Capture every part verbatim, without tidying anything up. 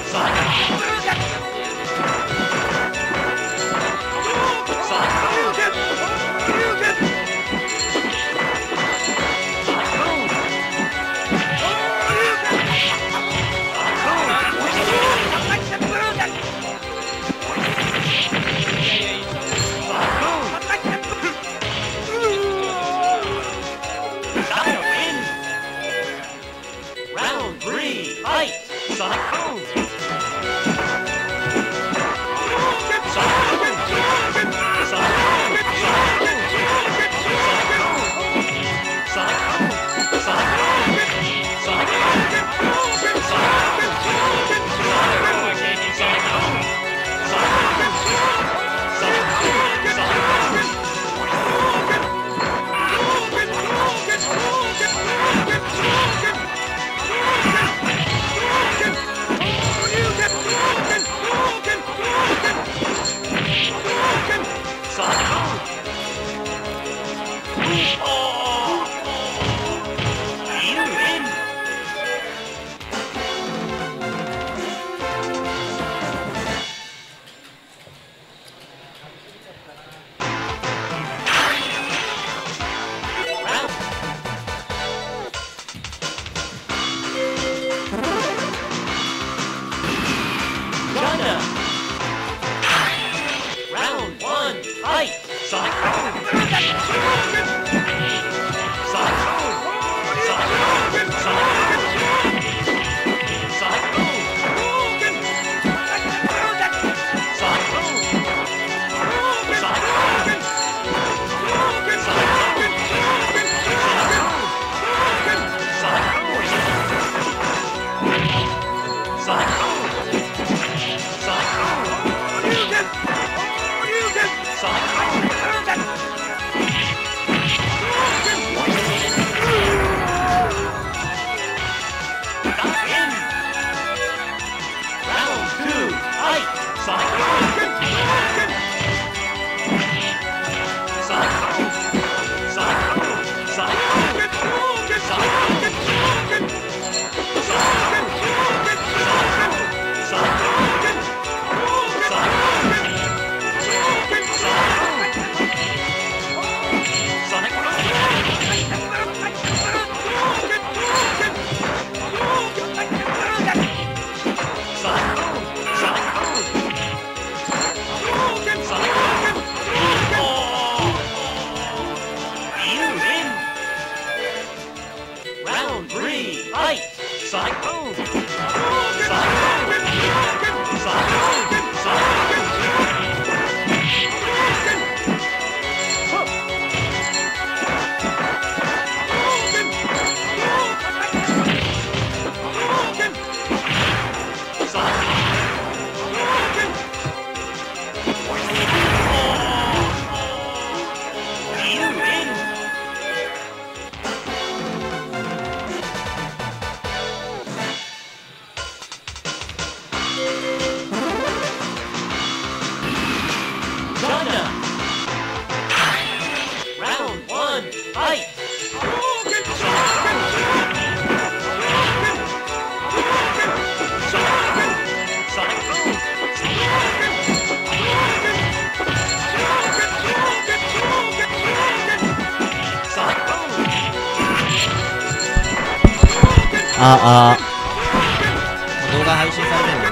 ああ動画配信されてるの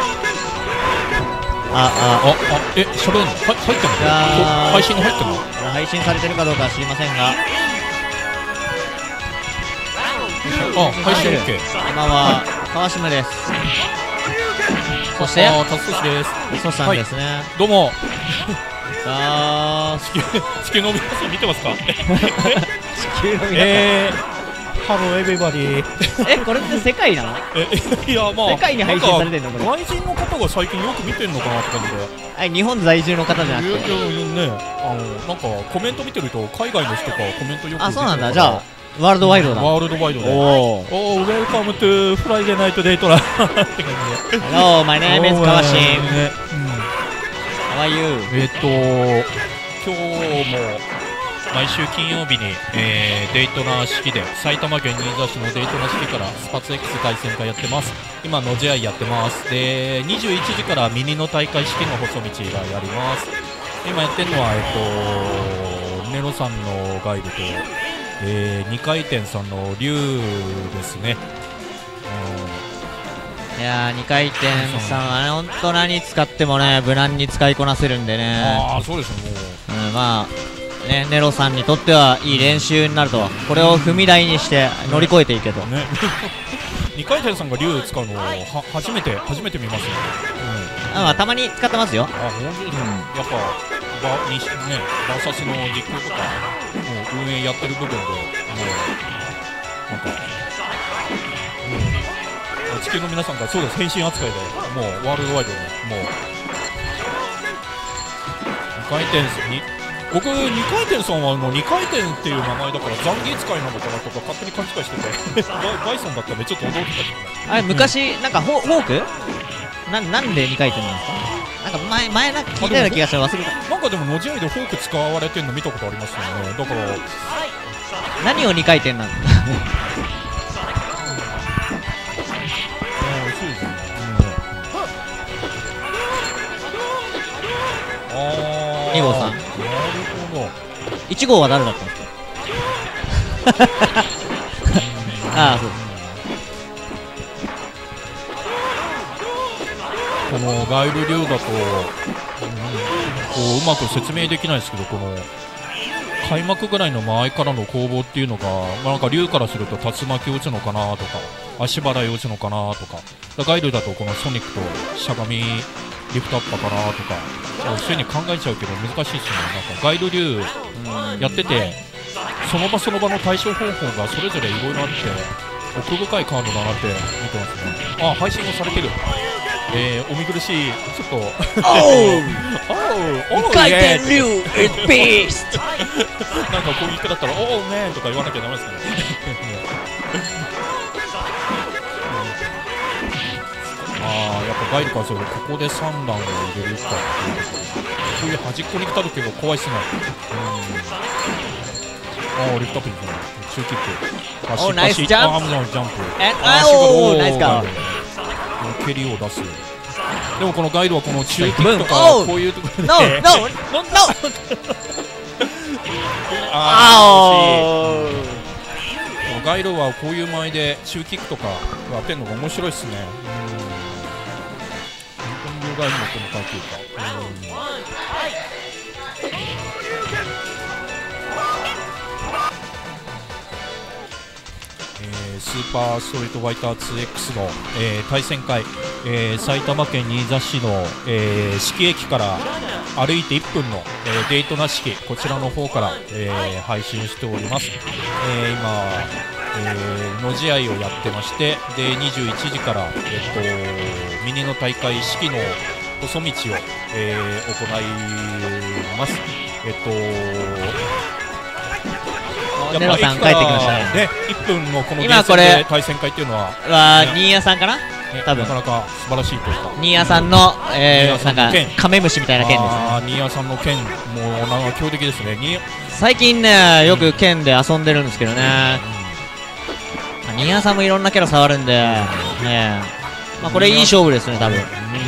ああああえ喋るのは入ってんの配信に入ってんの配信されてるかどうかは知りませんがあ配信 OK 今は川島ですそしてあタスクシですソさんですね、はい、 どうもさあ地球の皆さん見てますか地球の皆さんえーハローエビバディえ、これって世界なの？ え、いやまあ世界に配信されてんのこれ？ 外人の方が最近よく見てんのかなって感じで。 はい、日本在住の方じゃなくて。 いやいやね、あのなんかコメント見てると海外の人がコメントよく見てるから。 あ、そうなんだ。じゃあワールドワイドだ。 ワールドワイドで。おお、ウェルカムトゥフライデーナイトデートラって感じで。 Hello, my name is 川島。 ね、 How are you？ えっと今日も毎週金曜日に、えー、デイトナ式で埼玉県新座市のデイトナ式からスパツ X 対戦会やってます。今のじ合いやってます。でにじゅういちじからミニの大会式の細道がやります。今やってるのはえっとネロさんのガイドと、えー、にかい転さんの竜ですね。 いやーにかい転さんはね本当何使ってもね無難に使いこなせるんでね。 ああそうですね。もう、 うん、まあねネロさんにとってはいい練習になると、これを踏み台にして乗り越えていけと、ね、 にかい転さんが竜使うのは初めて初めて見ますね。 うん、あたまに使ってますよ。 あ本当ですね。うん、やっぱバにねバーサスの実況とかもう運営やってる部分でもうなんか、うん、地球の皆さんがそうです変身扱いでもうワールドワイドにもうにかい転に僕にかい転さんはあのにかい転っていう名前だから残儀使いなのかなとか勝手に勘違いしててバイソンだったらちょっと驚いたけどね。 あれ昔、うん、なんかフォークななんでにかい転なんですか。なんか前前なんか聞いたような気がして忘れた。 なんかでものじ合いでフォーク使われてるの見たことありますよね。だから何をにかい転なんですか。 そうですね。ああ。 に号さん。なるほど。いち号は誰だったんですか。ああそうです。 このガイル竜だと、うん、こううまく説明できないですけど、この開幕ぐらいの間合いからの攻防っていうのが、まあ、なんか竜からすると竜巻を打つのかなとか足払いを打つのかなとか、ガイルだとこのソニックとしゃがみリフトアッパーかなとかそういう風に考えちゃうけど難しいですよね。なんかガイル竜やっててその場その場の対処方法がそれぞれいろいろあって奥深いカードだなって見てますね。あ、配信もされてる。えー、お見苦しい、ちょっと。おうおう、回転竜、ビースト。 なんかこういう人だったら、おうねんとか言わなきゃダメですからね。ああ、やっぱガイルからすると、ここでさん段を入れるかっていう、こういう端っこに来た時が怖いっすね。うん。ああ、リフトアップに行くね。中キック。 足、ナイスジャンプ。 アームのジャンプ。 あおー、ナイスカー。 蹴りを出す。でもこのガイドはこの中キックとかこういうところでノーノーノーああガイドはこういう間合いで中キックとか当てるのが面白いっすね。うん本当にガイドのこの回というかスーパーストリートファイター ツーエックス の、えー、対戦会、えー、埼玉県新座市の、えー、志木駅から歩いていっぷんの、えー、デイトナ式こちらの方から、えー、配信しております。えー、今、えー、のじ合いをやってましてでにじゅういちじから、えっと、ミニの大会式の細道を、えー、行います。えっとネロさん帰ってきましたね。 いっぷんのこの今これ対戦会っていうのはは新谷さんかな、多分なかなか素晴らしいというか新谷さんのなんかカメムシみたいな剣ですね。 新谷さんの剣もうなんか強敵ですね。 最近ねよく剣で遊んでるんですけどね。新谷さんもいろんなキャラ触るんでね、まあこれいい勝負ですね多分。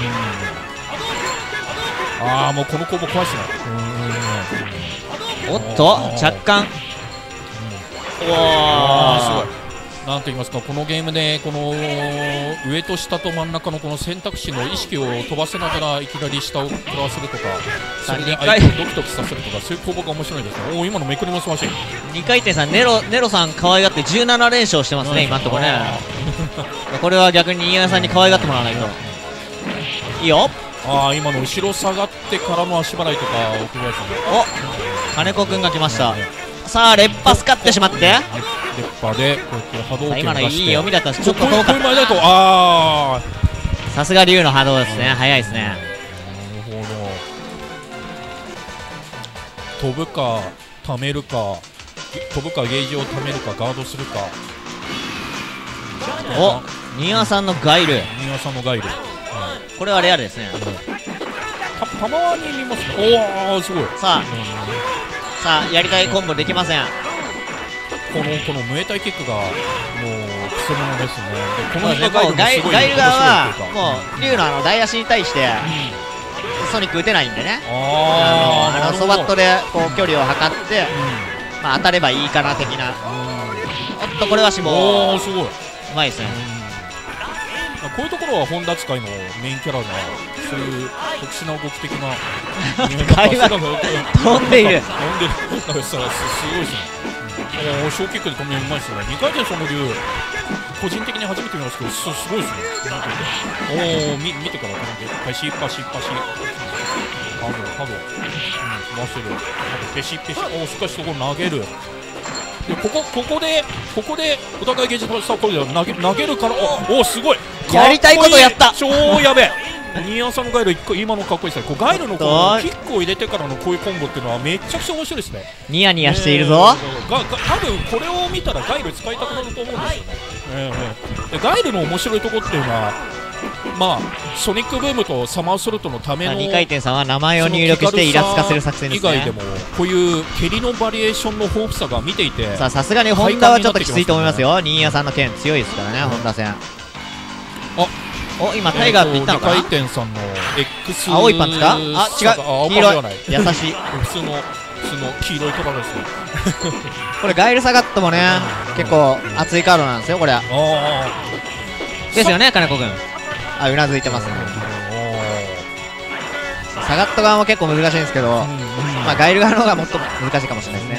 ああもうこの攻防怖いっすね。 おっと若干おーすごいなんと言いますかこのゲームでこの上と下と真ん中のこの選択肢の意識を飛ばせながらいきなり下を食らわせるとかそれで相手をドキドキさせるとかそういう攻防が面白いですね。おお今のめくりも素晴らしい。にかい転さんネロネロさん可愛がってじゅうなな連勝してますね今のところね。これは逆に新谷さんに可愛がってもらわないといいよ。 ああ今の後ろ下がってからの足払いとか奥林さんお金子くんが来ました。さあ連覇使ってしまって連覇でこうやって波動拳今のいい読みだったんです。ちょっと遠かった。あさすが竜の波動ですね。早いですね。なるほど。飛ぶか溜めるか飛ぶかゲージを溜めるかガードするか。 お新谷さんのガイル新谷さんのガイルこれはレアルですね。 たまに見ますね。おおすごい。 さあさあやりたいコンボできません。 このこのムエタイキックがもうクセモノですね。でこのそうですね、もうガイガイル側はもう竜のあの台足に対してソニック打てないんでね、 ああのあのソバットでこう距離を測って、まあ、当たればいいかな的な。おっとこれはしもおーすごい、 うまいですね。 こういうところは本田使いのメインキャラがそういう特殊な動き的な会話飛んでいる飛んでるだからさすごいですね。おーショーキックで飛んでうまいですね。にかい転その竜個人的に初めて見ますけど す, すごいですね。おおみ見てから飛んでパシパシパシハドハド、うん、回してる。あとペシペシ、おおしかしそこ投げる。でここここでここでお互いゲージさこれで投げ投げるからおおすごいやりたいことやった。 超やべえニーアンさんのガイル今のかっこいいですね。こうガイルのこのキックを入れてからのこういうコンボっていうのはめちゃくちゃ面白いですね。 ニヤニヤしているぞ、 えー、がが多分これを見たらガイル使いたくなると思うんですよね、えー、でガイルの面白いところっていうのはまあソニックブームとサマーソルトのためのにかい転さんは名前を入力してイラつかせる作戦ですね。 以外でもこういう蹴りのバリエーションの豊富さが見ていてさあさすがにホンダはちょっときついと思いますよ。新谷さんの剣強いですからね、ホンダ戦。あお今タイガーって言ったのかな。 にかい転さんの X 青いパンツか。あ違う黄色い優しい普通の普通の黄色いトラですねこれガイルサガットもね結構熱いカードなんですよこれ。ですよね金子君。あうなずいてますね。サガット側も結構難しいんですけど、まあガイル側の方がもっと難しいかもしれないですね。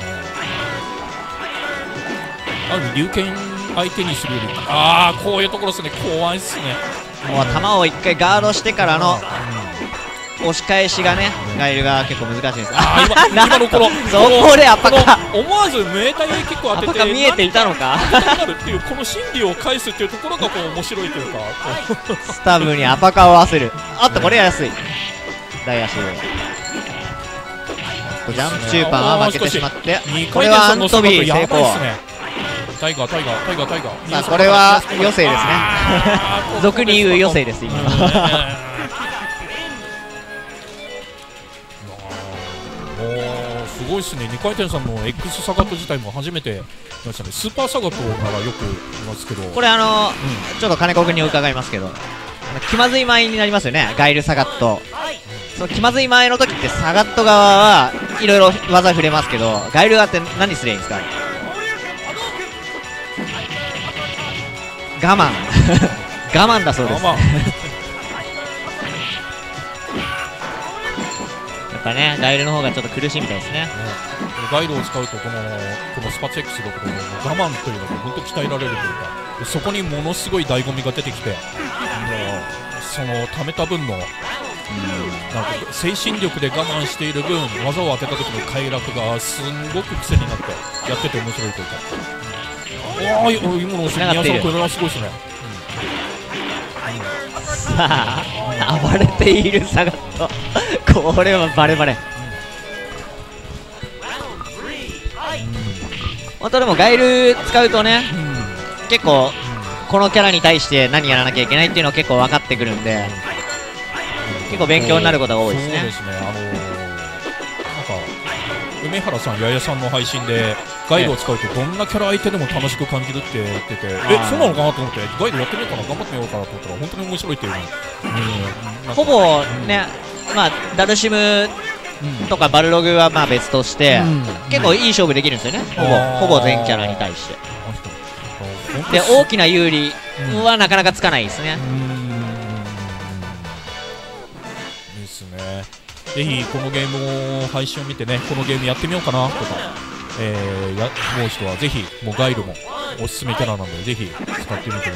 あの龍剣相手にするよりああこういうところですね。怖いっすね。 もう球を一回ガードしてからの押し返しがねガイルが結構難しいです。 あー 今, 今のこのそこでアパカ思わずムエタイキックを当ててアパカ見えていたのかなるっていうこの心理を返すっていうところがこう面白いというかスタブにアパカを合わせる。あっとこれ安い大足ジャンプ中盤は負けてしまってこれはアントビー成功。 タイガータイガータイガータイガーさあこれは余生ですね俗に言う余生です今すごいですね。にかい転さんの X サガット自体も初めて見ましたね。スーパーサガットならよく見ますけどこれあの、うん、ちょっと金子君に伺いますけど気まずい前になりますよねガイルサガット。その気まずい前の時ってサガット側はいろいろ技触れますけどガイル側って何すればいいんですか。我慢我慢だそうですやっぱねガイルの方がちょっと苦しいみたいですね。 ガイルを使うとこのこのスパツ X のところの我慢というのが本当鍛えられるというかそこにものすごい醍醐味が出てきてもうその貯めた分のなんか精神力で我慢している分技を当てた時の快楽がすんごく癖になってやってて面白いというかおー今の宮さんこれはすごいですね。 さあ暴れているサガットこれはバレバレ。本当でもガイル使うとね結構このキャラに対して何やらなきゃいけないっていうのを結構分かってくるんで結構勉強になることが多いですね。 そうですね。あのー、なんか梅原さん八重さんの配信でガイドを使うとどんなキャラ相手でも楽しく感じるって言っててえそうなのかなと思ってガイドやってみようかな頑張ってみようかなと思ったら本当に面白いっていうの、うん、 ほぼね、うん、まあダルシムとかバルログはまあ別として、うん、結構いい勝負できるんですよね、ほぼほぼ全キャラに対してで大きな有利はなかなかつかないですね。 いいですね。ぜひこのゲームを配信を見てねこのゲームやってみようかなとか、えー、や思う人はぜひもうガイルもおすすめキャラなのでぜひ使ってみてください、ね。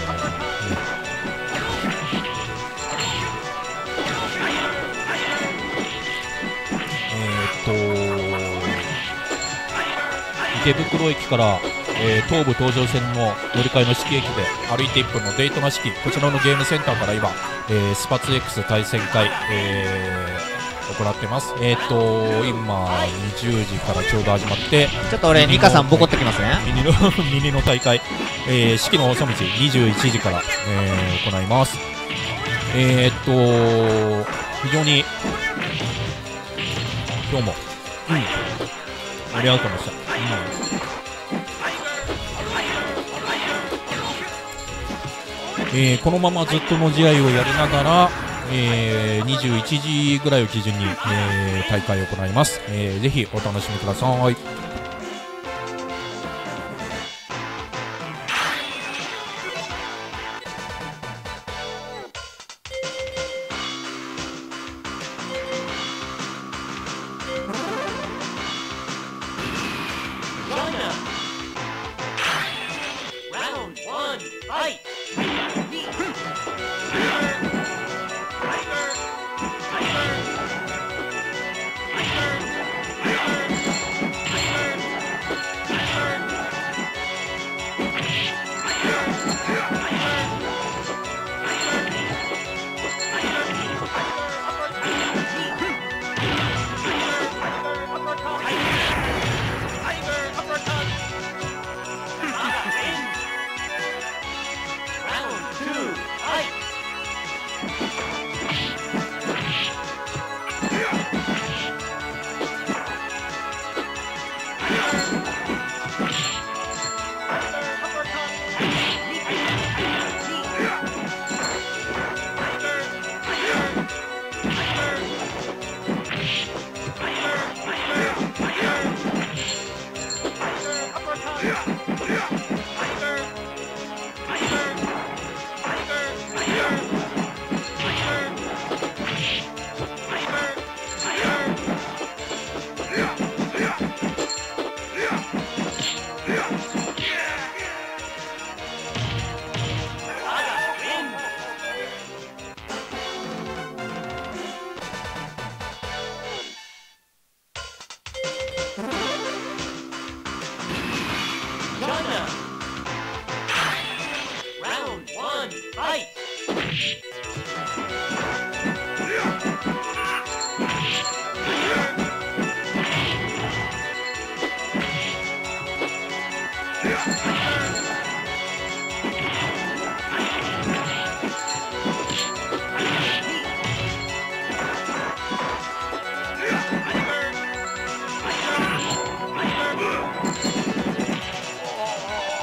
えー、っと池袋駅から、えー、東武東上線の乗り換えの式駅で歩いていっぷんのデイトナ式こちらのゲームセンターから今、えー、スパツ X 対戦会、えー、行ってます。えー、っと今にじゅうじからちょうど始まってちょっと俺ニカさんボコってきますね。 ミニのミニの大会、えー、式の細道にじゅういちじから、えー、行います。えー、っと非常に今日も、うん盛り上がってました。うん、えー、このままずっとの試合をやりながら、えー、にじゅういちじぐらいを基準に、えー、大会を行います。えー、ぜひお楽しみください。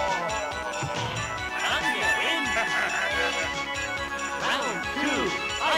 Round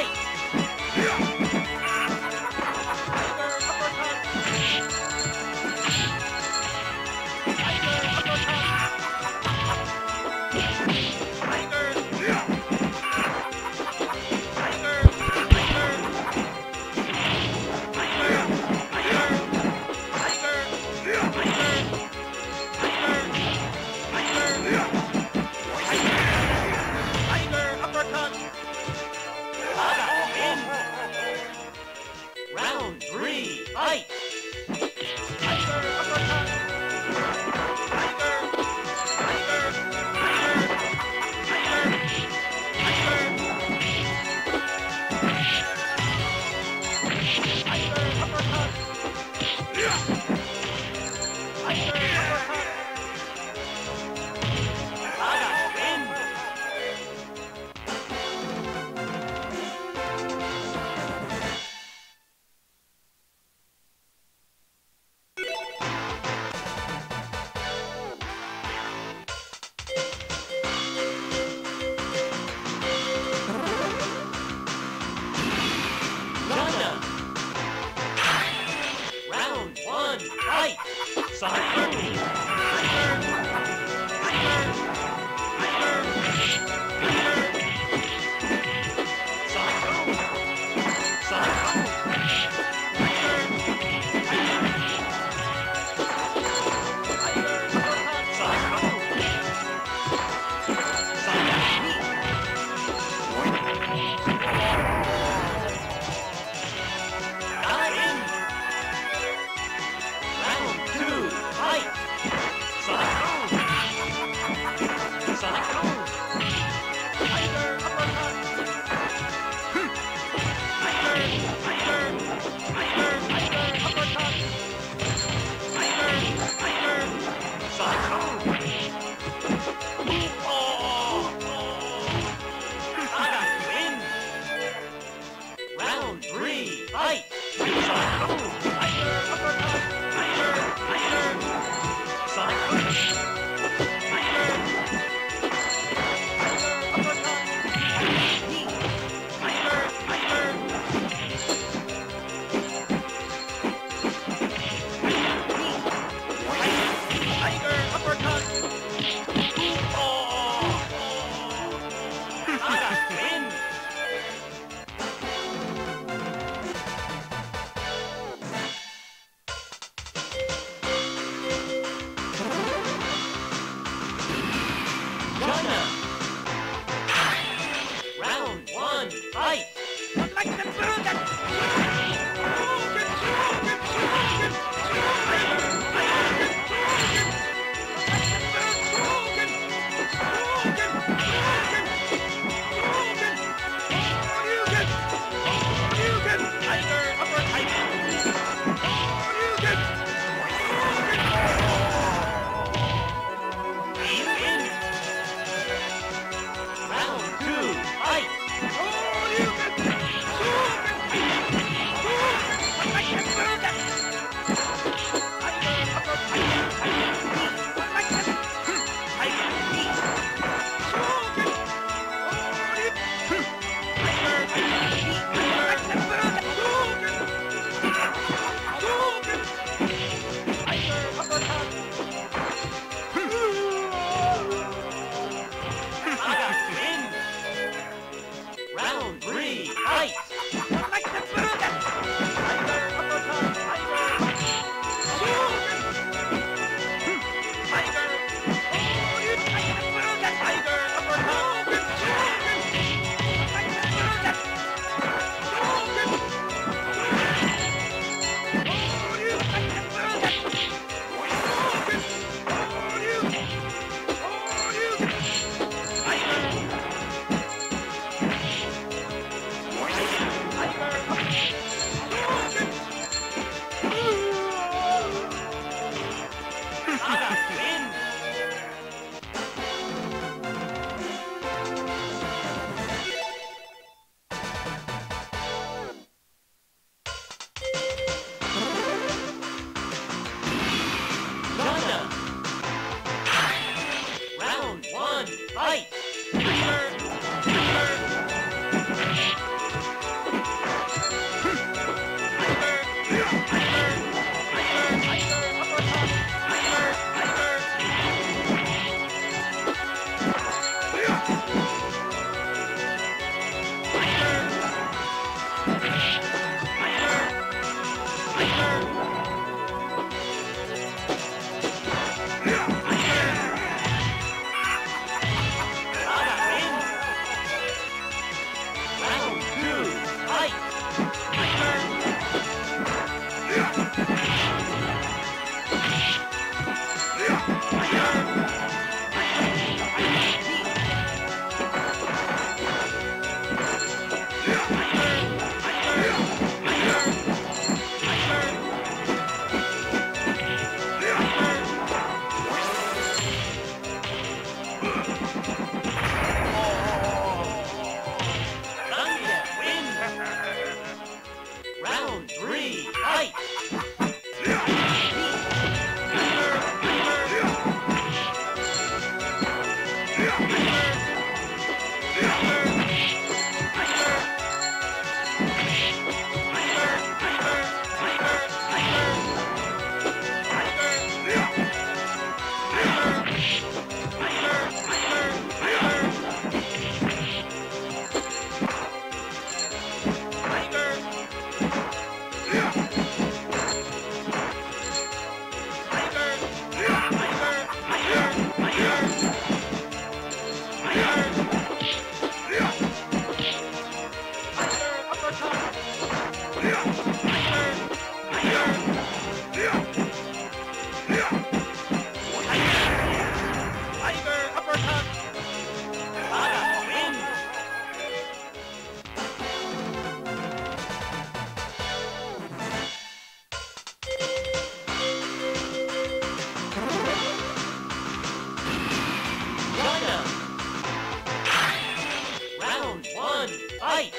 fight!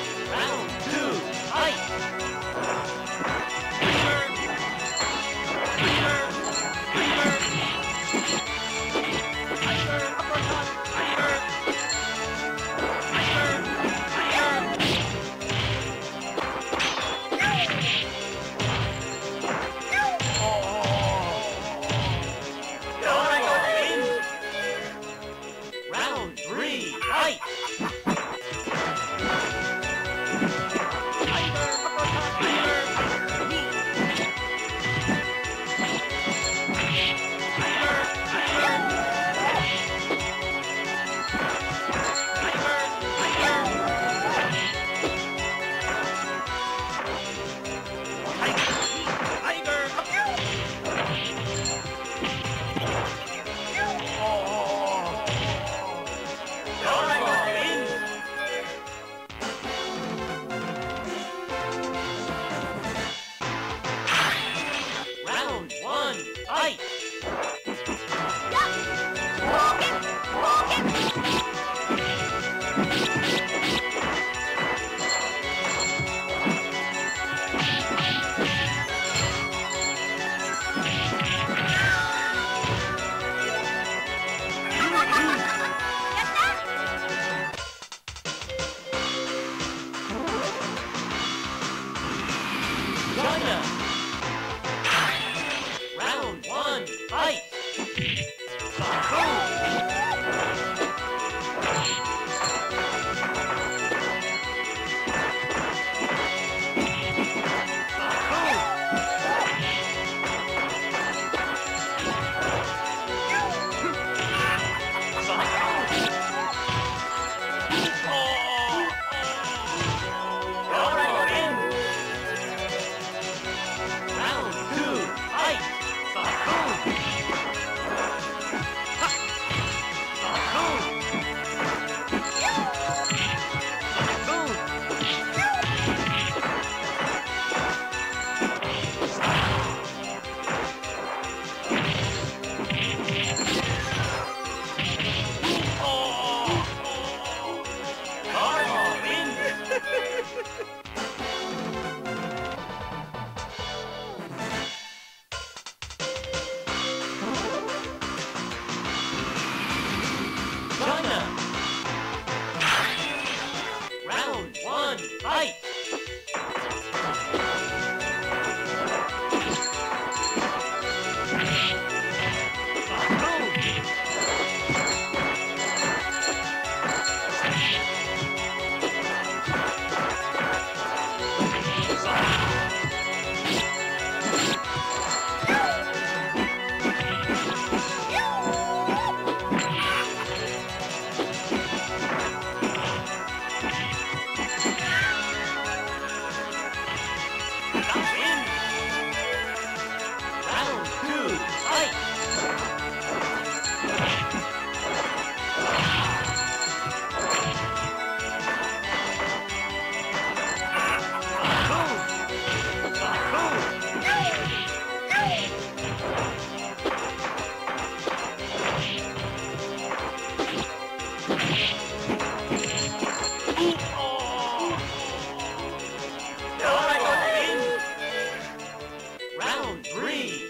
Round two, fight!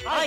はい。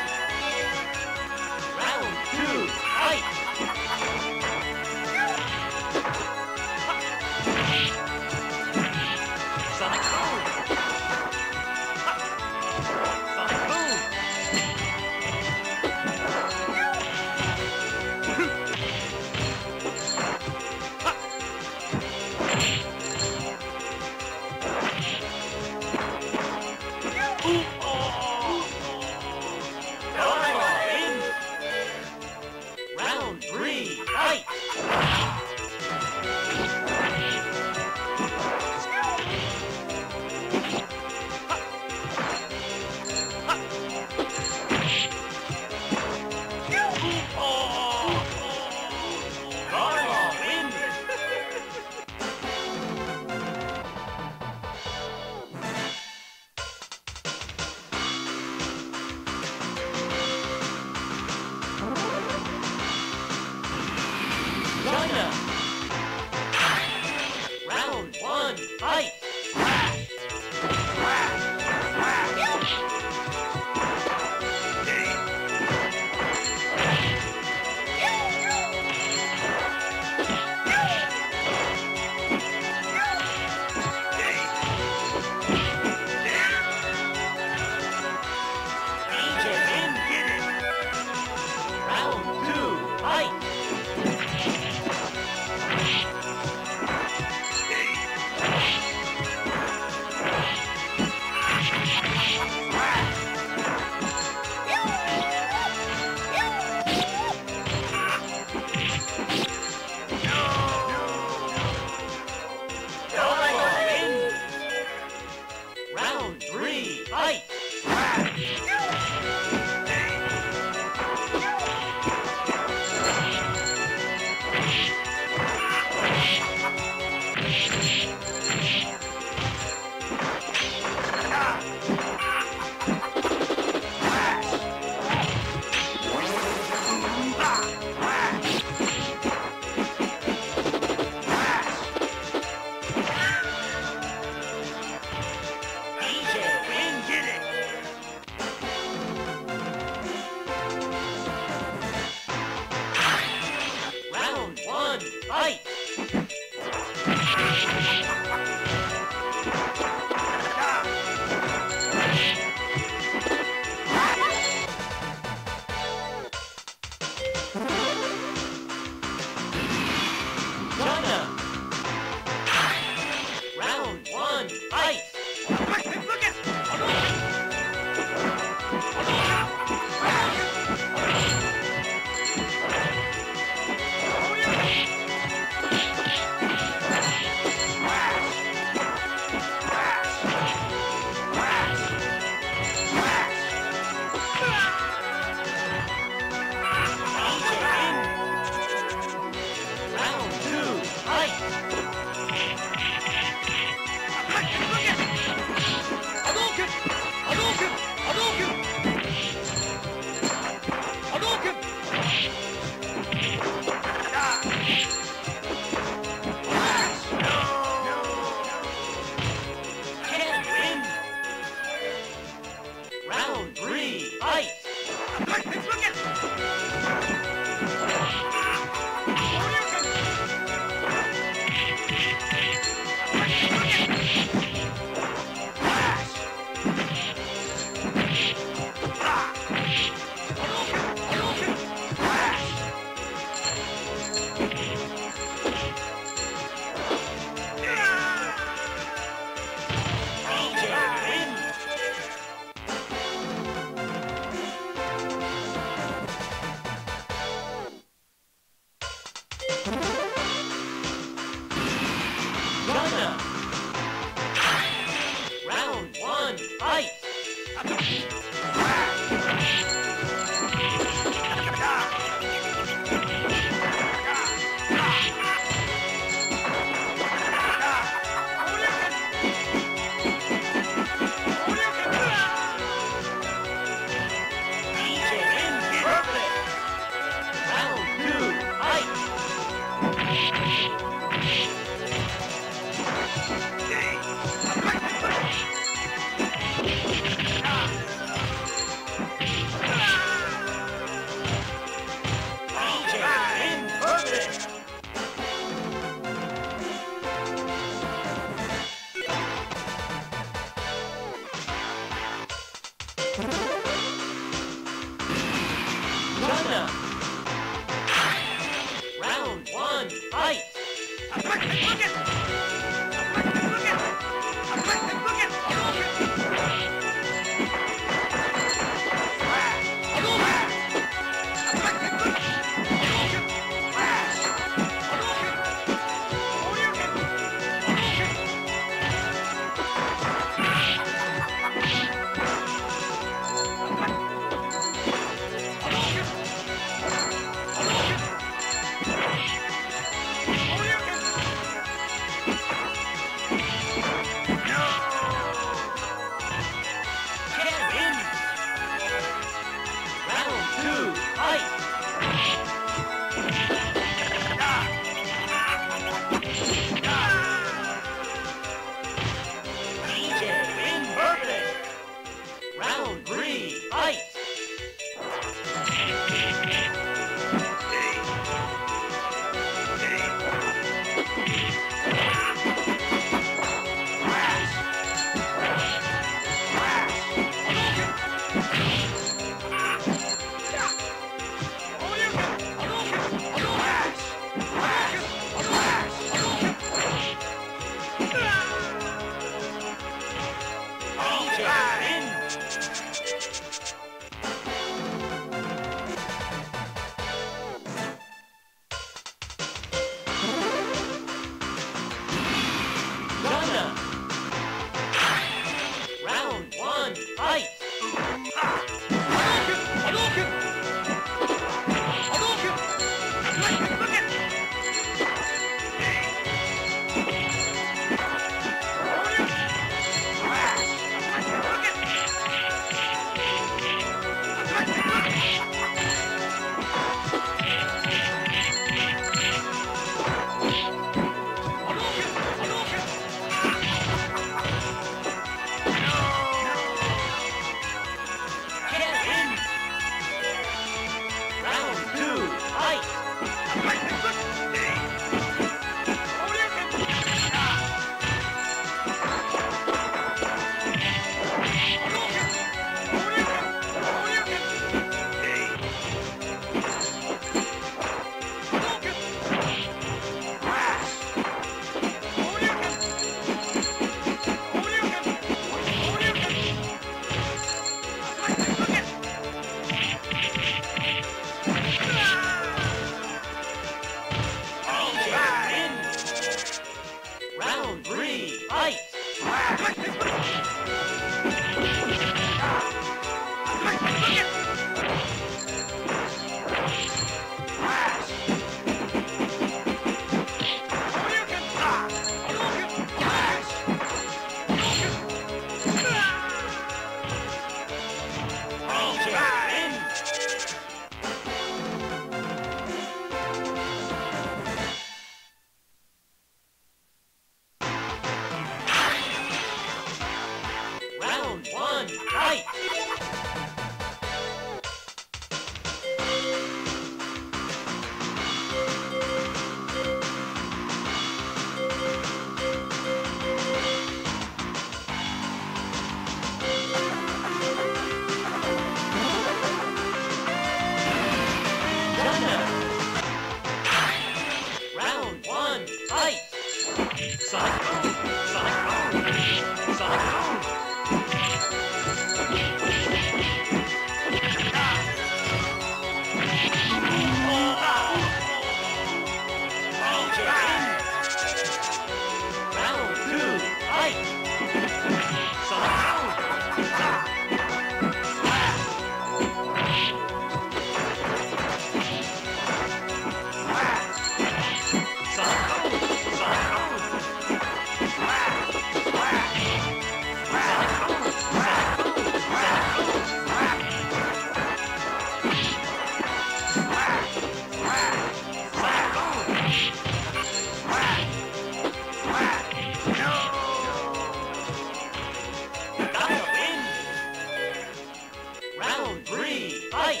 three, fight!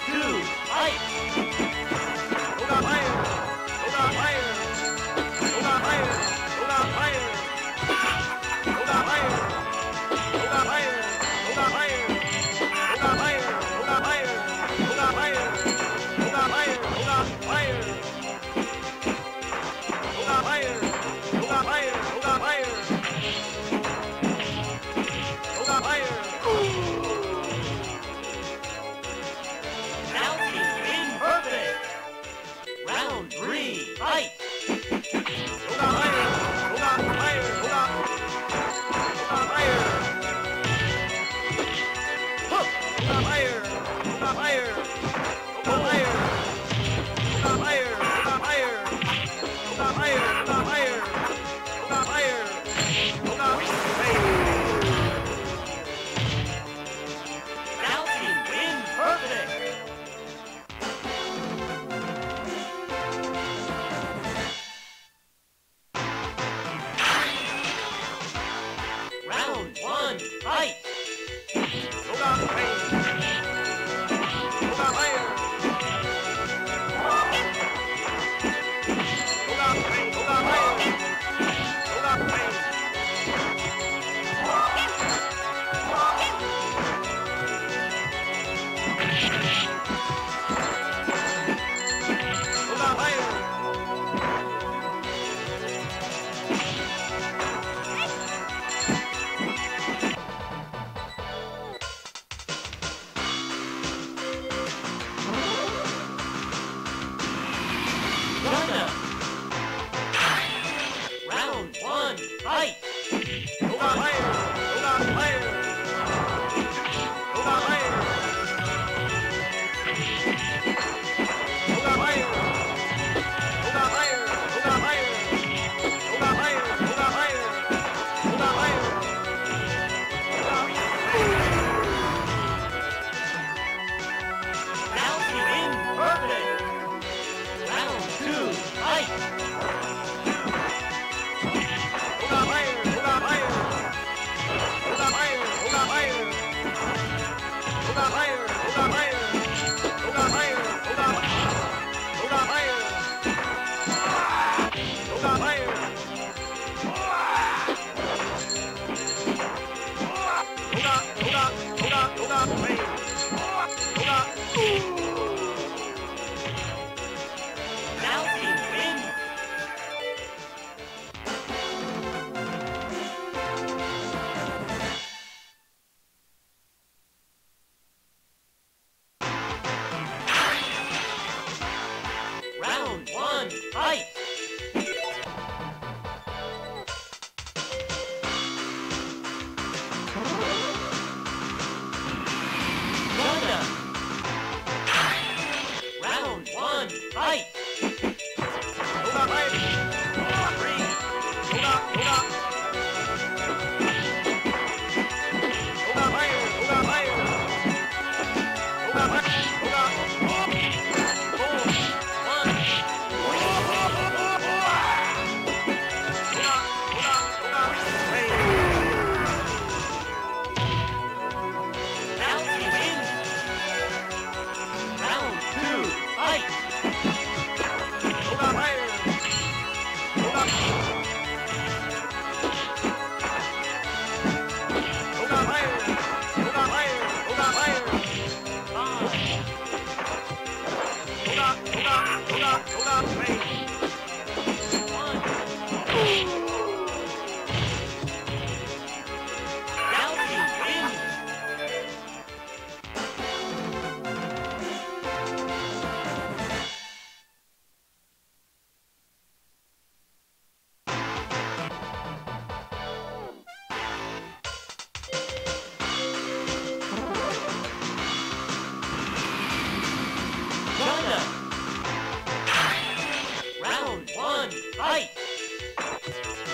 two, fight! Yoga fire! Yoga fire! Yoga fire! Yoga fire! Yoga fire! Yoga fire! Yoga fire! Yoga fire! Yoga fire! Yoga fire! Yoga fire! Yoga fire! Yoga fire! Yoga fire! Yoga fire! Yoga fire! Bouncing in perfect! Round three, fight! Yoga fire! Yoga fire! Yoga! Yoga fire! Hook! Yoga fire! Yoga fire! Yoga fire! Yoga fire! Yoga fire! Yoga fire! Yoga fire! Yoga fire! Yoga fire! Bouncing in perfect! Round one, fight! Yoga fire! Yoga fire! Yoga fire! Yoga fire! Yoga fire! Yoga fire! Gundam! Round one, fight! Yoga fire! Yoga fire! Yoga fire! Yoga fire! Yoga fire! Yoga fire! Yoga fire! Yoga fire! Yoga fire! Bouncing in perfect! Round two, fight! Yoga fire! Yoga fire! Yoga fire! Yoga fire! Yoga fire! Yoga fire! Yoga fire! Yoga Yoga fire! Yoga fire! Yoga Yoga Yoga Yoga fire! Yoga Bouncing wind! Round one, fight! Gundam! Round one, fight! Yoga fire! Three! Yoga, yoga! Yoga fire! Yoga fire! Yoga fire! Yoga! Four! One! Yoga, yoga, yoga! Three! Bouncing in! Round two, fight! Yoga fire! Yoga! Yoga fire! Yoga fire! Yoga fire! Five! Yoga! Yoga! Yoga! Yoga! Three! One! Bouncing wind! Gundam! Round one, fight!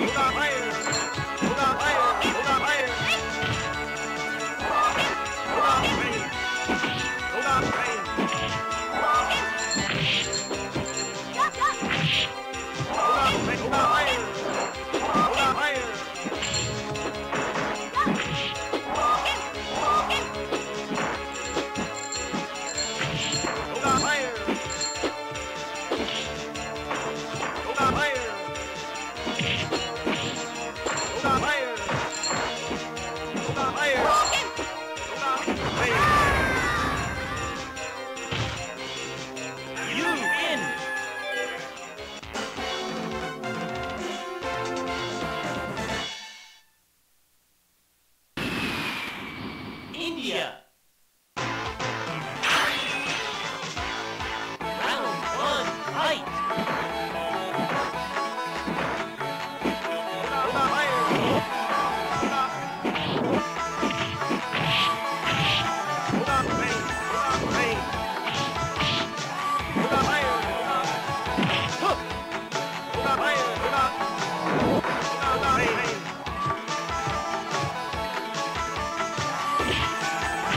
Hold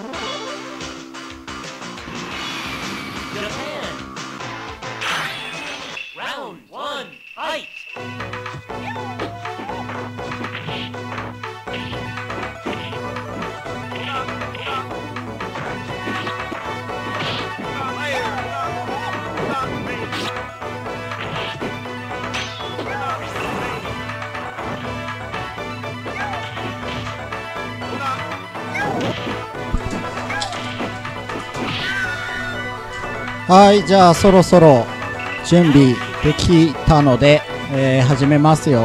はい、じゃあそろそろ準備できたので、えー、始めますよ。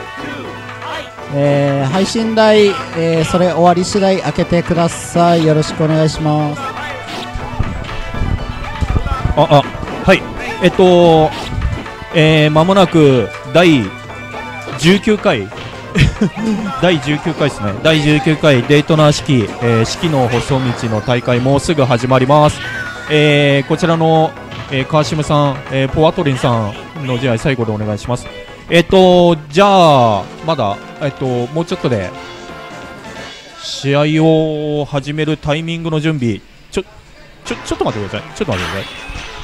えー、配信台、えー、それ終わり次第開けてください。よろしくお願いします。 ああはいえっとえー、間もなくだいじゅうきゅうかいだいじゅうきゅうかいですね。だいじゅうきゅうかいデイトナー式、えー、式の細道の大会もうすぐ始まります。えー、こちらの、えー、川島さん、えー、ポワトリンさんの試合最後でお願いします。えっとじゃあまだえっともうちょっとで試合を始めるタイミングの準備ちょちょちょっと待ってください。ちょっと待ってください。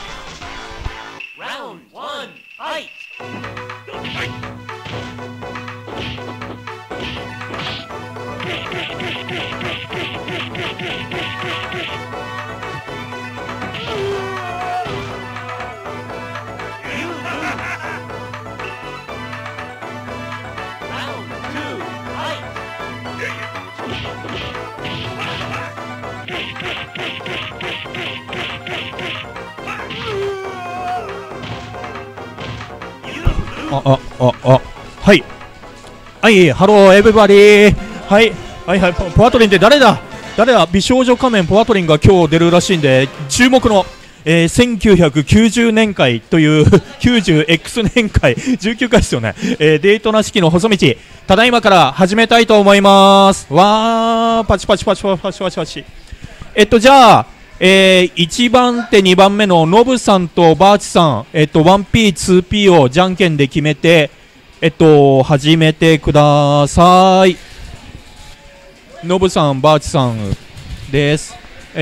ああああはいはいハローエブリバディはいはいはい ポ, ポワトリンって誰だ誰だ美少女仮面ポワトリンが今日出るらしいんで注目の、えー、せんきゅうひゃくきゅうじゅうねんかいという きゅうじゅうエックス 年会じゅうきゅうかいですよね、えー、デイトナ式の細道ただいまから始めたいと思います。わーパチパチパチパチパチパチパチえっとじゃあえー、いちばん手にばんめのノブさんとバーチさん、えっと、ワンピー、ツーピー をじゃんけんで決めて、えっと、始めてください。ノブさん、バーチさんです。はい。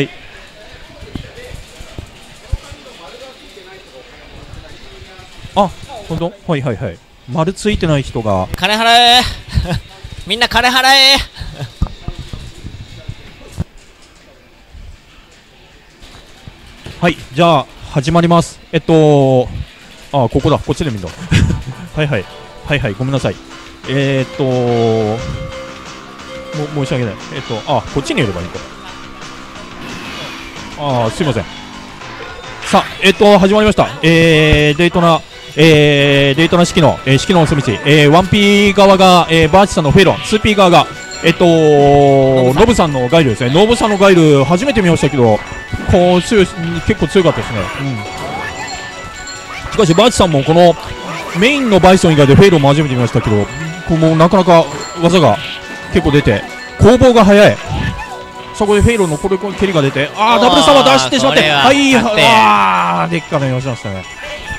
あ、ほんとはいはいはい。丸ついてない人が。 金払えみんな金払えはい、じゃあ始まります。えっとあここだこっちで見るのはいはいはいはいごめんなさい。えー、っとも申し訳ない。えっとあこっちにいればいいか。あすいません。さあえっと始まりました。えー、デイトナえー、デイトナ式の、えー、式のお墨道、えー、ワンピー側が、えー、バーチさんのフェロン、ツーピー側がえっとノブさんのガイルですね。ノブさんのガイル初めて見ましたけどこう強い結構強かったですね、うん、しかしバーチさんもこのメインのバイソン以外でフェイロンも初めて見ましたけどこうもうなかなか技が結構出て攻防が早い。そこでフェイロンのこれ蹴りが出てあーダブルサマー出してしまってはいあーでっかなよしましたね、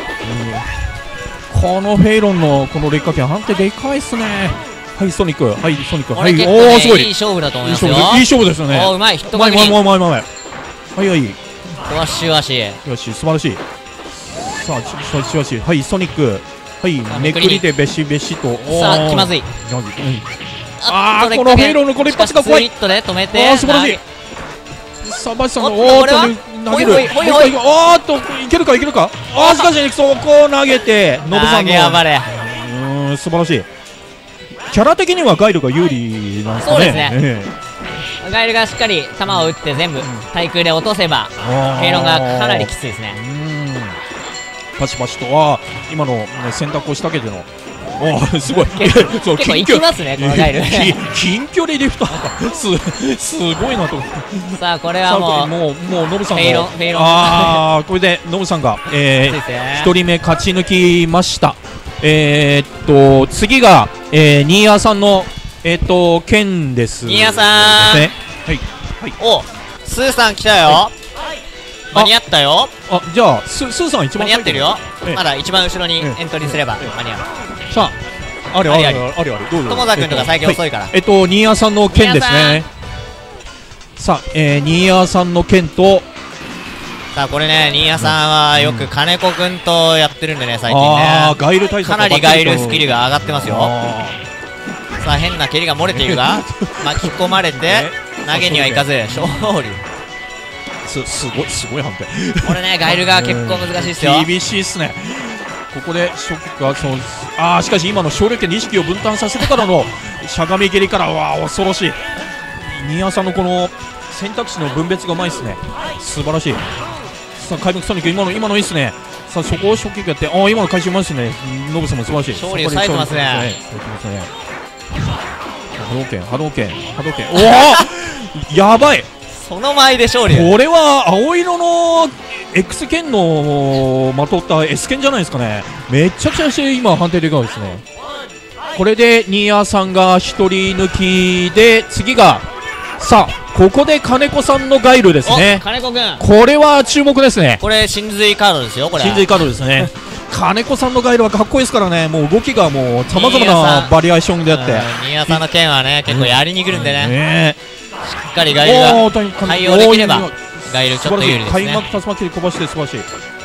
うん、このフェイロンのこの劣化圏判定でかいっすね。はいソニックはいソニックはい、 ね、 おおすごいいい勝負だと思いますよ。 いい勝負ですよね。 おうまいヒット確認うまいうまいうまいうまいはいはいわしわしよし素晴らしい。さあしわししはいソニックはいめくりでべしべしとさあ気まずい。 ああこのフェイロンのこれ一発が怖い。 スプリットで止めてああ素晴らしい。さあバチさんのおーっと投げるおーっといけるかいけるかああしかしそこを投げてノブさんのうん素晴らしい。キャラ的にはガイルが有利なんですかね。 そうですね、ええ、ガイルがしっかり球を打って全部対空で落とせばフェイロンがかなりきついですね。 うんパチパチとは今の、ね、選択をしたけどのおーすごい結構結構いきますねこのガイル近距離リフトすすごいなと思ってさあこれはもうもうもうノブさんフェイロンフェイロンああこれでノブさんが、えー、ひとりめ勝ち抜きました。えー、っと次が、えー、ニーヤーさんのえー、っと剣です。 ニーヤーさん、 ね、はいはいおスーさん来たよ、はい、間に合ったよ。 あじゃあススーさん一番間に合ってるよ、 ええ、 まだ一番後ろにエントリーすれば間に合う。 さああれあれあれあれあれどうぞ友田君とか最近遅いから、 えっとニーヤーさんの剣ですね。 さあ、えー、新谷さんの剣と、 さあこれね、新谷さんはよく金子くんとやってるんでね、最近ね。 あーガイル対策かなりガイルスキルが上がってますよ。 あさあ変な蹴りが漏れているが巻き込まれて投げにはいかず勝利。 ーすすごいすごい判定。 これねガイルが結構難しいですよ。 厳しいっすね。ここでショックがそうあーしかし今の勝利権で意識を分担させてからのしゃがみ蹴りからわー恐ろしい。新谷さんのこの選択肢の分別がうまいっすね。素晴らしい。さあ開幕ソニック今の今のいいっすね。さあそこをショックやってあー今の回収うまいっすね。ノブさんも素晴らしい。 勝利を割いてますね。 割いてますね。波動拳波動拳波動拳おおやばい。 その前で勝利。 これは青色の X 剣のまとった S 剣じゃないですかね。めちゃくちゃして今判定でかいですね。これで新谷さんがひとり抜きで次がさあここで金子さんのガイルですね。 金子くんこれは注目ですね。 これ真髄カードですよ。これ真髄カードですね。金子さんのガイルはかっこいいですからね。もう動きがもうさまざまなバリエーションであって新谷さんの剣はね結構やりにくるんでね、 ねしっかりガイルがおー対応できればガイルちょっと有利です開ね。 幕竜巻で飛ばして素晴らしい。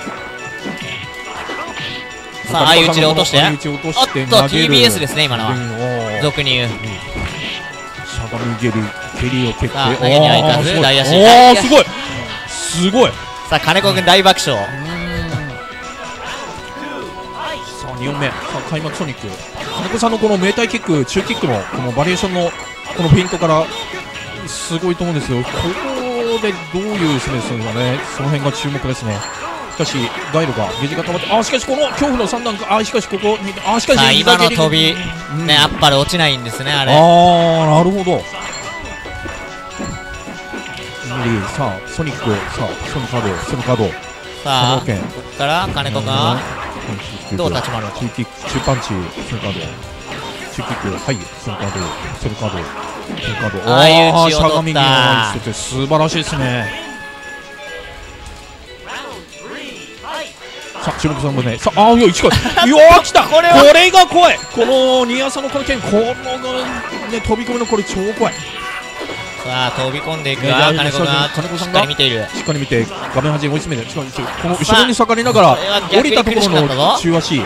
さあ相打ちで落として相打ち落としておっと投げるティービーエス ですね今のはおー俗に言う。 しゃがみ蹴り蹴りを蹴ってさあ投げにはいかずおー大足おーすごいすごい。 さあ金子くん大爆笑。 さあにほんめさあ開幕ソニック金子さんのこの明体キック中キックのこのバリエーションのこのフェイントからすごいと思うんですよ。ここでどういう攻めするのかね。その辺が注目ですね。しかしガイルがゲージが溜まってあしかしこの恐怖のさん段あしかしここにあしかしさあ今の飛びうんねアッパル落ちないんですねあれ。 あーなるほど。さあソニックさあソニカードソニカードさあこ波動拳こから金子がどう立ち回るのか。 中キック中パンチソニカード中キックはいソニカードソニカードソニカード相打ちを取ったしゃがみにしてて素晴らしいですね。さあ注目さんもねさああーいや一回いやー来たこれこれが怖い。この新谷さんのこの剣このね飛び込みのこれ超怖い。 さあ飛び込んでいくねが金子が金子さんがしっかり見ている。 しっかり見て画面端に追い詰めてしかもこの後ろに下がりながらこれは逆に降りたところ苦しかったぞの中足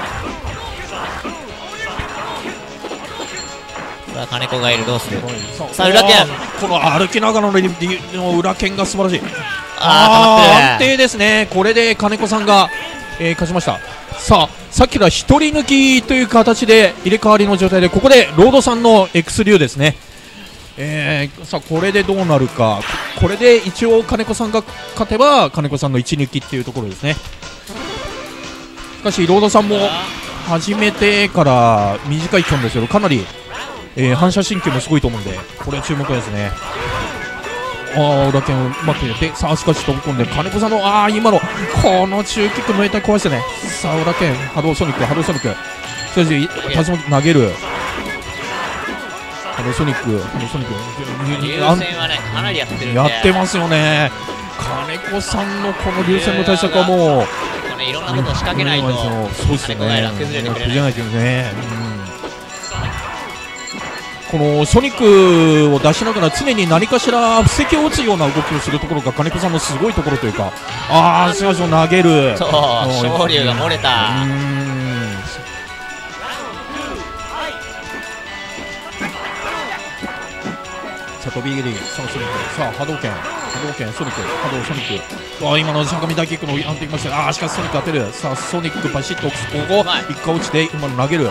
さあ金子がいるどうする。 ささあ裏剣この歩きながらのリの裏剣が素晴らしい。 あー溜ま安ってる。 定ですね。これで金子さんが、えー勝ちました。さあさっきから一人抜きという形で入れ替わりの状態でここでロードさんの X 流ですね。えー、さあこれでどうなるか。これで一応金子さんが勝てば金子さんの一抜きっていうところですね。しかしロードさんも始めてから短い期間ですけどかなり、えー反射神経もすごいと思うんでこれは注目ですね。あー裏剣をうまく入れてさあしかし飛び込んで金子さんのあー今のこの中キックのエーター壊してね。さあ裏剣波動ソニック波動ソニックしかし竜巻投げる波動ソニック波動ソニック流あん線はねかなりやってるんでやってますよね。金子さんのこの流線の対策はもうこれいろんなことを仕掛けないとそうですよね。 金子が崩れてくれない。 崩れないというね、うん、このソニックを出しながら常に何かしら布石を打つような動きをするところが金子さんのすごいところというかああすごい投げるそう昇竜が漏れた。 うーんさあ飛び蹴りさあソニックさあ波動拳波動拳ソニック波動ソニックあー今のしゃがみ大キックの安定きましたがあーしかしソニック当てるさあソニックバシッとここ一回落ちて今の投げるさ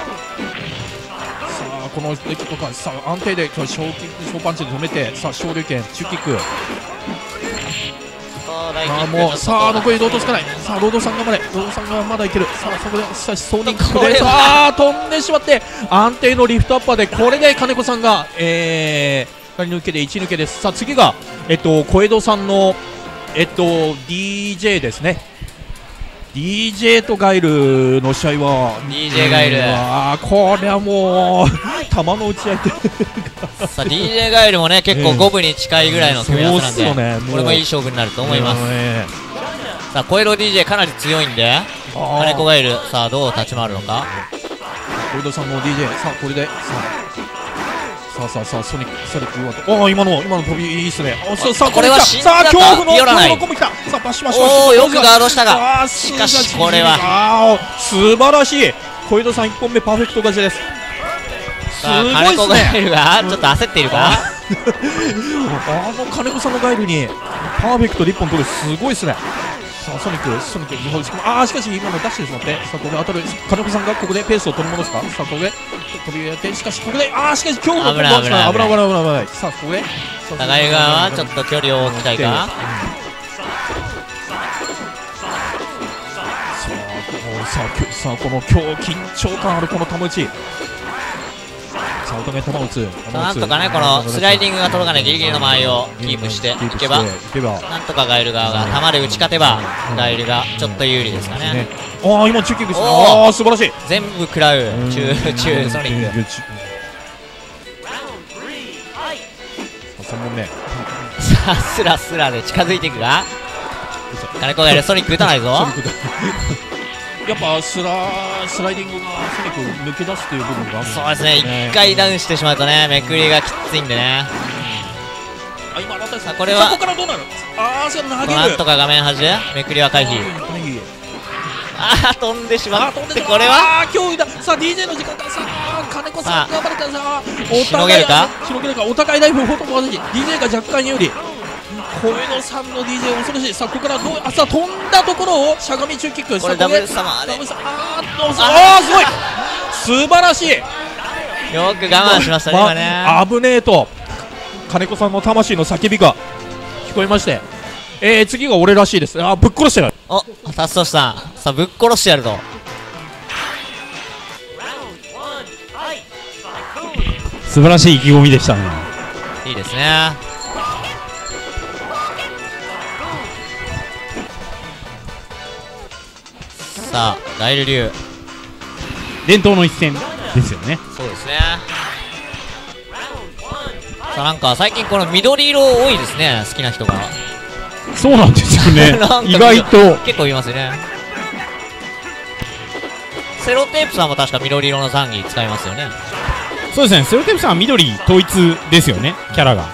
あこのレキットかさあ安定で小キック小パンチで止めてさあ昇竜拳中キックあーもうさあ残りロードつかないさあロードさん頑張れロードさんがまだいけるさあそこでさあソニックでさあ飛んでしまって安定のリフトアッパーでこれで金子さんがえー二人抜けで一抜けです。さあ次がえっと小江戸さんのえっと ディージェー ですね。 ディージェー とガイルの試合はディージェー ガイルああこれはもう球の打ち合いってさあ ディージェー ガイルもね結構五分に近いぐらいの組み合わせなんで、 そうっすよねもうこれもいい勝負になると思います。 ねさあ小江戸 ディージェー かなり強いんであー金子ガイルさあどう立ち回るのか。 小江戸さんの ディージェー さあこれでさあさあさあさあソニックソニックうまくああ今の今の飛びいいっすねあさあさあこれは死んだかさあ恐怖のビオラない恐怖のコンボ来たさあバシバシバシおおよくガードしたがさあしかしこれはああ素晴らしい小江戸さんいっぽんめパーフェクト勝ちですすさあごい金子ガっすねエルがちょっと焦っているかあの金子さんのガイルにパーフェクトでいっぽん取るすごいっすねさあソニックソニックああしかし今のダッシュですもんねさあここで当たる金子さんがここでペースを取り戻すかさあここで飛びやってしかしここでああしかし恐怖のコンボ危ない危ない危ない危ない危ないさあここでガエル側はちょっと距離を置きたいかさあこさあこの今日緊張感あるこの玉打ちさあお互い玉打つなんとかねこのスライディングが届かないギリギリの間合いをキープしていけばなんとかガエル側が球で打ち勝てばガエルがちょっと有利ですかねああ今中キックですねおーああ素晴らしい全部食らう中中ソニックさんぼんめさあスラスラで近づいていくが金子ガエルソニック打たないぞやっぱスラスライディングがソニック抜け出すという部分があるそうですね一回ダウンしてしまうとねめくりがきついんでねあ今当たったこれはここからどうなるああそれ投げるなんとか画面端めくりは回避ああ飛んでしまってこれはああ脅威ださあ ディージェー の時間ださあ金子さん頑張れたさあしのげるかしのげるかお互いライフほとんど同じ ディージェー が若干有利小江戸さんの ディージェー 恐ろしいさあここからどうあさあ飛んだところをしゃがみ中キックこれダブルサマーであーあーすごい素晴らしいよく我慢しましたね今ね危ねえと金子さんの魂の叫びが聞こえましてえー、次が俺らしいですあーぶっ殺してやるおタストシさんさあぶっ殺してやると素晴らしい意気込みでしたねいいですねさあガエル流伝統の一戦ですよねそうですねさあなんか最近この緑色多いですね好きな人がそうなんですよねなんか意外と結構いますよねセロテープさんも確か緑色のザンギ使いますよねそうですねセロテープさんは緑統一ですよねキャラが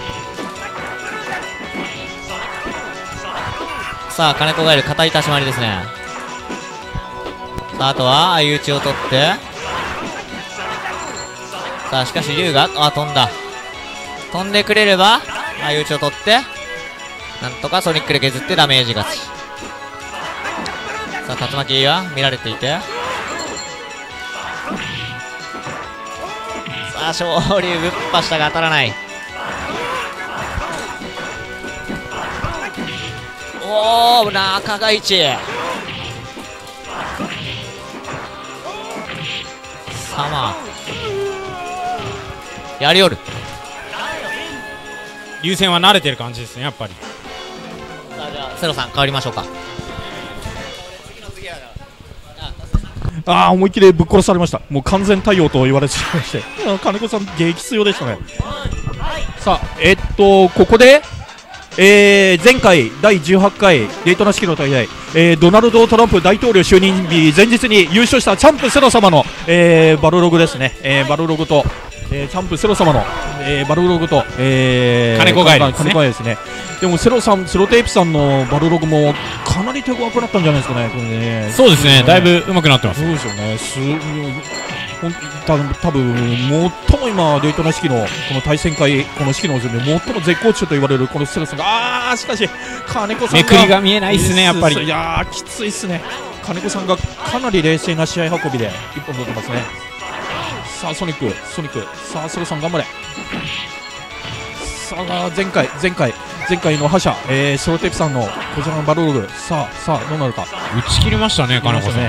さあ金子ガエル硬い立ち回りですねさああとは相打ちを取ってさあしかし龍があ飛んだ飛んでくれれば相打ちを取ってなんとかソニックで削ってダメージ勝ちさあ竜巻は見られていてさあ昇竜ぶっぱしたが当たらないおお中が一サマーやりおる優先は慣れてる感じですねやっぱりさあじゃあセロさん変わりましょうかああ思いっきりぶっ殺されましたもう完全対応と言われてしまいまして金子さん激強でしたねさあえっとここでえー、前回だいじゅうはちかいデイトナ式の大会、えー、ドナルド・トランプ大統領就任日前日に優勝したチャンプセロ様の、えー、バルログですね、えー、バルログと、えー、チャンプセロ様の、えー、バルログと、えー、金子ガエルですね。金子ガエルですね。でもセロさん、セロテープさんのバルログもかなり手強くなったんじゃないですかね。これねそうですね、だいぶ上手くなってます。 そうですよね。すほんた多分最も今デイトナ式のこの対戦会この式の中で最も絶好調と言われるこのセロさんがあーしかし金子さんがめくりが見えないっすねやっぱり。 いやーきついっすね。金子さんがかなり冷静な試合運びで一本取ってますね。さあソニックソニックさあセロさん頑張れ。さあ前回前回前回の覇者、えー、ソロテープさんのこちらのバルログさあさあどうなるか打ち切りましたね金子さん。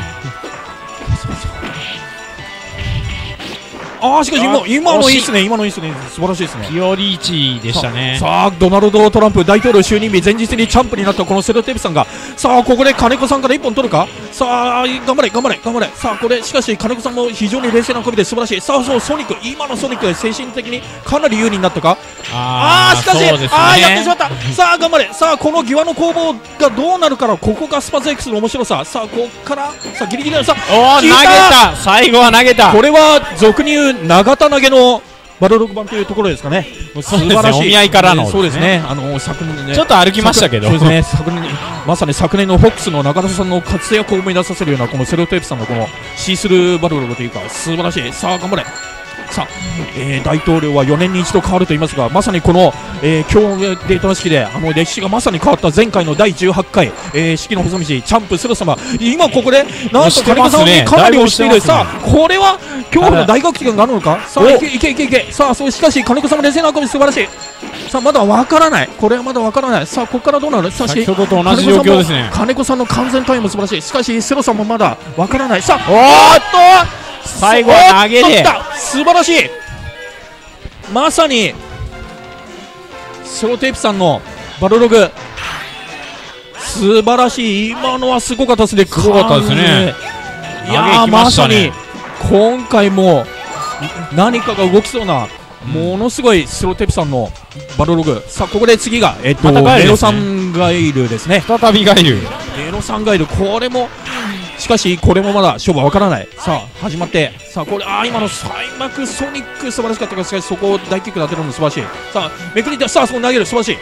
あーしかし今今のいいですね今のいいですね素晴らしいですね。 ピオリーチでしたね。 さあドナルド・トランプ大統領就任日前日にチャンプになったこのセロテープさんがさあここで金子さんからいっぽん取るか。さあ頑張れ頑張れ頑張れ。さあこれしかし金子さんも非常に冷静な運びで素晴らしい。さあそうソニック今のソニックで精神的にかなり有利になったか。あーしかしそうですね、 あーやってしまった。さあ頑張れ。さあこの際の攻防がどうなるからここがスパゼックスの面白さ。さあここからさあギリギリのさおお投げた最後は投げた。 これは俗に言う長田投げのバルログ版というところですかね。素そうですね晴らしい。 お見合いからのえーそうですね。あの昨年ね。 ちょっと歩きましたけど昨そうですね。昨年まさに昨年のフォックスの中田さんの活躍を思い出させるようなこのセロテープさんのこのシースルーバルログというか素晴らしい。さあ頑張れ。さあ、えー大統領はよねんに一度変わると言いますが、まさにこの、えー今日デートの式であの歴史がまさに変わった前回のだいじゅうはちかい、えー、式の細道チャンプセロ様、今ここでなんと金子さんにかなり押している。さあこれは恐怖の大学期があるのか。さあいけいけいけいけ。さあそうしかし金子さんも冷静な運び素晴らしい。さあまだわからない。これはまだわからない。さあここからどうなる。さあ先ほどと同じ状況ですね。 金子さんの完全タイム素晴らしい。しかしセロさんもまだわからない。さあおーっと最後は投げでおっと来た素晴らしい。まさにセロテープさんのバルログ素晴らしい。今のはすごかったですね。 すごかったですね。 いやー投げきましたねまさに今回も何かが動きそうなものすごいセロテープさんのバルログ。さあここで次がえっとまたガイルネロですねサンガイルですね。 再びガイル。 ネロサンガイルこれもしかしこれもまだ勝負は分からない。さあ始まってさあこれあー今の開幕ソニック素晴らしかったがしかしそこを大キックで当てるのも素晴らしい。さあめくりてさあそこ投げる素晴らしい。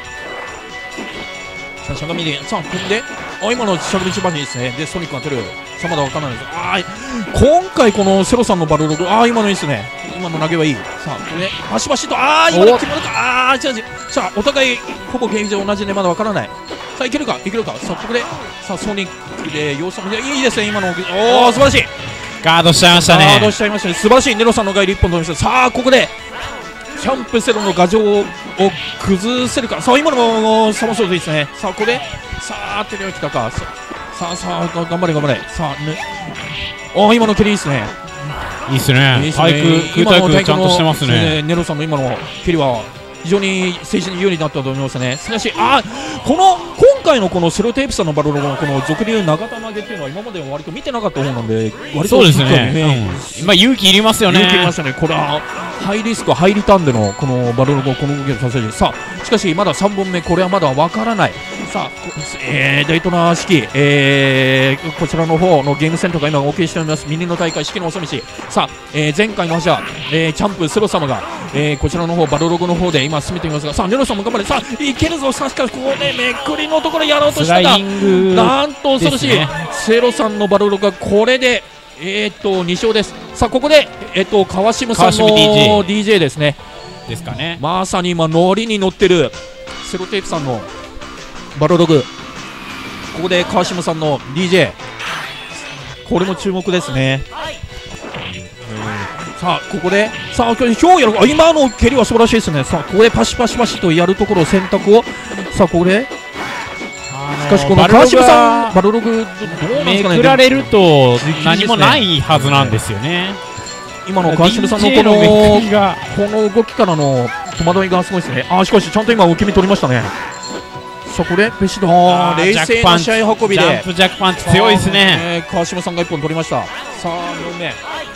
さあしゃがみでさあ組んであ今のしゃがみ一番いいですね。でソニック当てる。さあまだ分からないです。あー今回このセロさんのバルログあー今のいいですね。今の投げはいい。さあこれバシバシとあー今の決まるか。あー違う違う。さあお互いほぼゲーム上同じでまだ分からない。さあいけるかいけるか。さあここでさあソニックで様子もいいですね今の。おお素晴らしい。 ガードしちゃいましたね。 ガードしちゃいましたね。素晴らしい。ネロさんのガイルいっぽん取りました。さあここでキャンプセロの牙城を崩せるか。さあ今のもサマソードいいですね。さあここでさあ手できたか。ささあさあ頑張れ頑張れ。さあねあ今の蹴りいいですね。 いいっすね。 いいっすね対空空対空ちゃんとしてます今のね。 ネロさんの今の蹴りは非常に政治に有利になったと思いますね。しかしあこの今回のこのセロテープさんのバルログのこの俗流長田投げっていうのは今まで割と見てなかった方なんで割とそうですしっかりね。うん今勇気いりますよね。 勇気いりましたね。これはハイリスクハイリターンでのこのバルログをこの動きをさせる。さあしかしまださんぼんめこれはまだわからない。さあ、えー、デイトナ式、えー、こちらの方のゲームセンターが今お送りしておりますミニの大会式の遅道。さあ、えー、前回の覇者、えー、チャンプセロ様が、えー、こちらの方バルログの方で今進めていますが、さあネロさんも頑張れ。さあいけるぞ。さあしかしここでめくりのところやろうとしたがスライディングなんと恐ろしい、 ですねセロさんのバルログがこれでえー、っとに勝です。さあここでえー、っと川島さんの川島 ディージェーディージェー ですね。 ですかね。 まさに今ノリに乗ってるセロテープさんのバルログ。ここで川島さんの ディージェー これも注目ですね。さあここでさあ今日やるあ今の蹴りは素晴らしいですね。さあここでパシパシパシとやるところを選択をさあここでしかしこの川島さんバルログどうなんですかね。 めくられると何もないはずなんですよね。 今の川島さんのこディージェーのめくりがこの動きからの戸惑いがすごいですね。あしかしちゃんと今受け身取りましたね。さあこれペシドあー冷静な試合運びでジャンプジャックパンチ強いですね。 えー川島さんがいっぽん取りました。さあにほんめ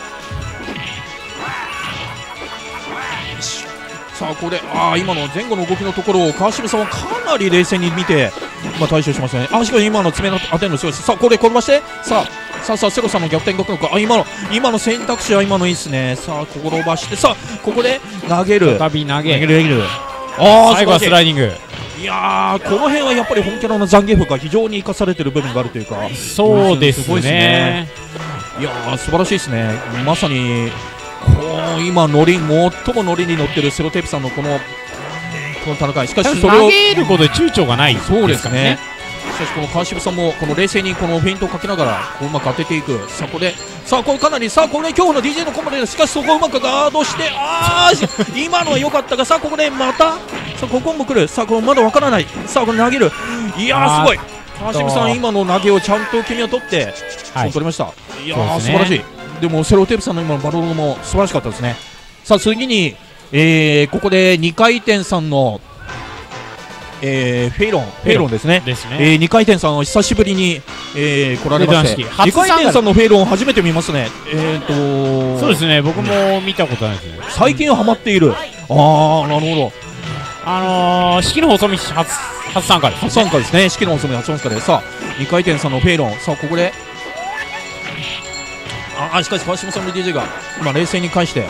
さあこれあー今の前後の動きのところを川島さんはかなり冷静に見て、まあ、対処しましたね。あしかし今の爪の当てるのすごいです。さあこれ転ばしてさあさあさあセロさんの逆転が来るのか。あ今の今の選択肢は今のいいですね。さあ転ばしてさあここで投げる再び投投げげる投げるああ最後はスライディング。 いやーこの辺はやっぱり本キャラの残芸風が非常に生かされている部分があるというかそうですすごいですね。 いやー素晴らしいですね。まさにこう今ノリ最もノリに乗ってるセロテープさんのこのこの戦い。しかしそれを投げることで躊躇がないですからそうですね。しかしこの川島さんもこの冷静にこのフェイントをかけながらこううまく当てていく。さあここでさあこれかなりさあこれ恐怖の ディージェー のコンボでしかしそこをうまくガードしてあー今のは良かったがさあここでまたさあここも来る。さあこれまだわからない。さあこれ投げるいやーすごい川島さん今の投げをちゃんと決めを取ってはい取りました。いやーそうですね素晴らしい。でもセロテープさんの今のバローも素晴らしかったですね。さあ次に、えー、ここでにかい転さんの、えー、フェイロンフェイロンですね。 ですね。 えー、にかい転さんは久しぶりに、えー、来られましてデートナ式にかい転さんのフェイロン初めて見ますね。えーとそうですね。僕も見たことないですね。 最近ハマっている。ああなるほど。 あのー、式の細道初初参加ですね。 初参加ですね。式のお染め初参加でさあにかい転さんのフェイロンさあここでああしかし川島さんの ディージェー が今冷静に返して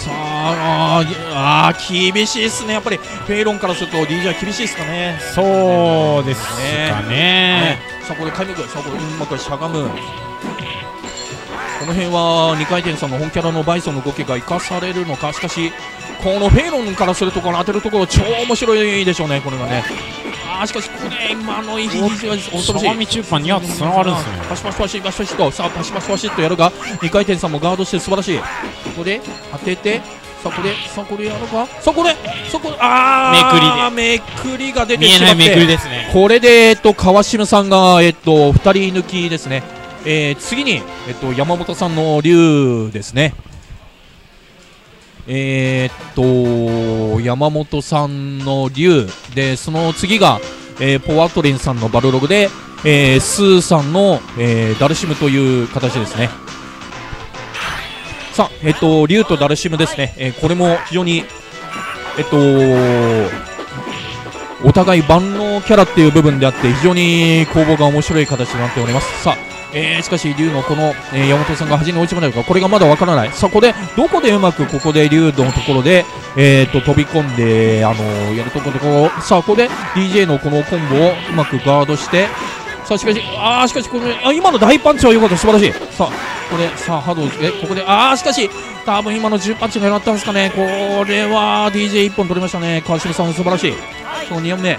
さあ、あーあー厳しいですね。やっぱりフェイロンからすると ディージェー は厳しいですかね。 そうですかね。 ねさあこれ開幕、さあこれうまくしゃがむ。この辺はにかい転さんの本キャラのバイソンの動きが生かされるのか。しかしこのフェイロンからするとこの当てるところ超面白いでしょうね、これがね。あーしかしこれ今のいい恐ろしい。 しゃがみ中盤にはつながるんですね。 パシパシパシパシパシと、さあパシパシパシとやるがにかい転さんもガードして素晴らしい。ここで当てて、さあこれさあこれやるか、さあこれそこあーめくりが出てしまって、 見えないめくりですね。 これで、えっと、川島さんが、えっと、ふたり抜きですね。えー、次に、えっと、山本さんの竜ですね。えー、っと山本さんの竜で、その次が、えー、ポワトリンさんのバルログで、えー、スーさんの、えー、ダルシムという形ですね。さあ、えっと、竜とダルシムですね。えー、これも非常に、えっとお互い万能キャラっていう部分であって非常に攻防が面白い形になっております。さあ、えー、しかし竜のこの、えー、山本さんが端に追い詰められるか、これがまだわからない。さあここでどこでうまくここで竜のところで、えー、と飛び込んで、あのー、やるところころ、さあここで ディージェー のこのコンボをうまくガードして、さあしかしあーしかしこれあ今の大パンチは良かった、素晴らしい。さあこれさあ波動えここであーしかし多分今のじゅうパンチ狙ったんですかね。これは ディージェーいっ 本取りましたね。川島さん素晴らしい。そのにほんめ、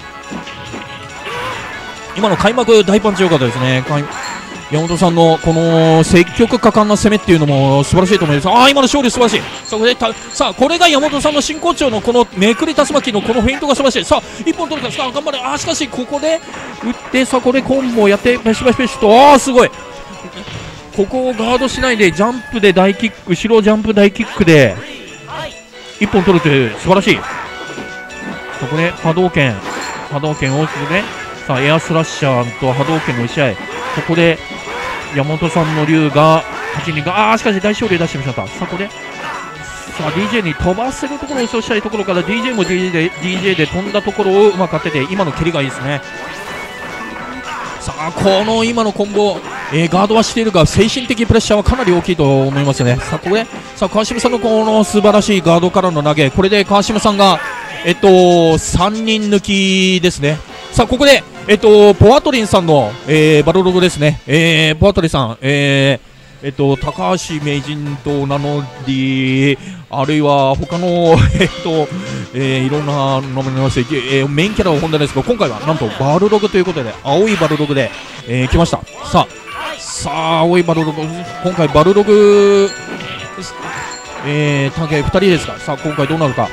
今の開幕大パンチ良かったですね。山本さんのこの積極果敢な攻めっていうのも素晴らしいと思います。ああ今の勝利素晴らしい。そこでたさあこれが山本さんの真骨頂のこのめくり竜巻のこのフェイントが素晴らしい。さあいっぽん取るか、さあ頑張れ。ああしかしここで打って、さあこれコンボをやってペシペシペシと、ああすごい。ここをガードしないでジャンプで大キック、後ろジャンプ大キックでいっぽん取るという素晴らしい。そこで波動拳波動拳をするね。さあエアスラッシャーと波動拳の打ち合い、ここで山本さんの竜がはちにんが、あーしかし大勝利出してしまった。さあこれさあ ディージェー に飛ばせるところを予想したいところから ディージェー も ディージェー で ディージェー で飛んだところをうまく当てて、今の蹴りがいいですね。さあこの今のコンボ、えー、ガードはしているが精神的プレッシャーはかなり大きいと思いますよね。さあここでさあ川島さんのこの素晴らしいガードからの投げ、これで川島さんがえっとさんにん抜きですね。さあここでえっとポワトリンさんの、えー、バロログですね。えー、ポワトリンさん、えー、えっと高橋名人と名乗り、あるいは他のえっと、えー、いろんな名前のまして、えー、メインキャラは本題ですが、今回はなんとバルログということで青いバルログで、えー、来ました。さあさあ青いバルログ、今回バルログ、えー、タゲふたりですが、さあ今回どうなるか。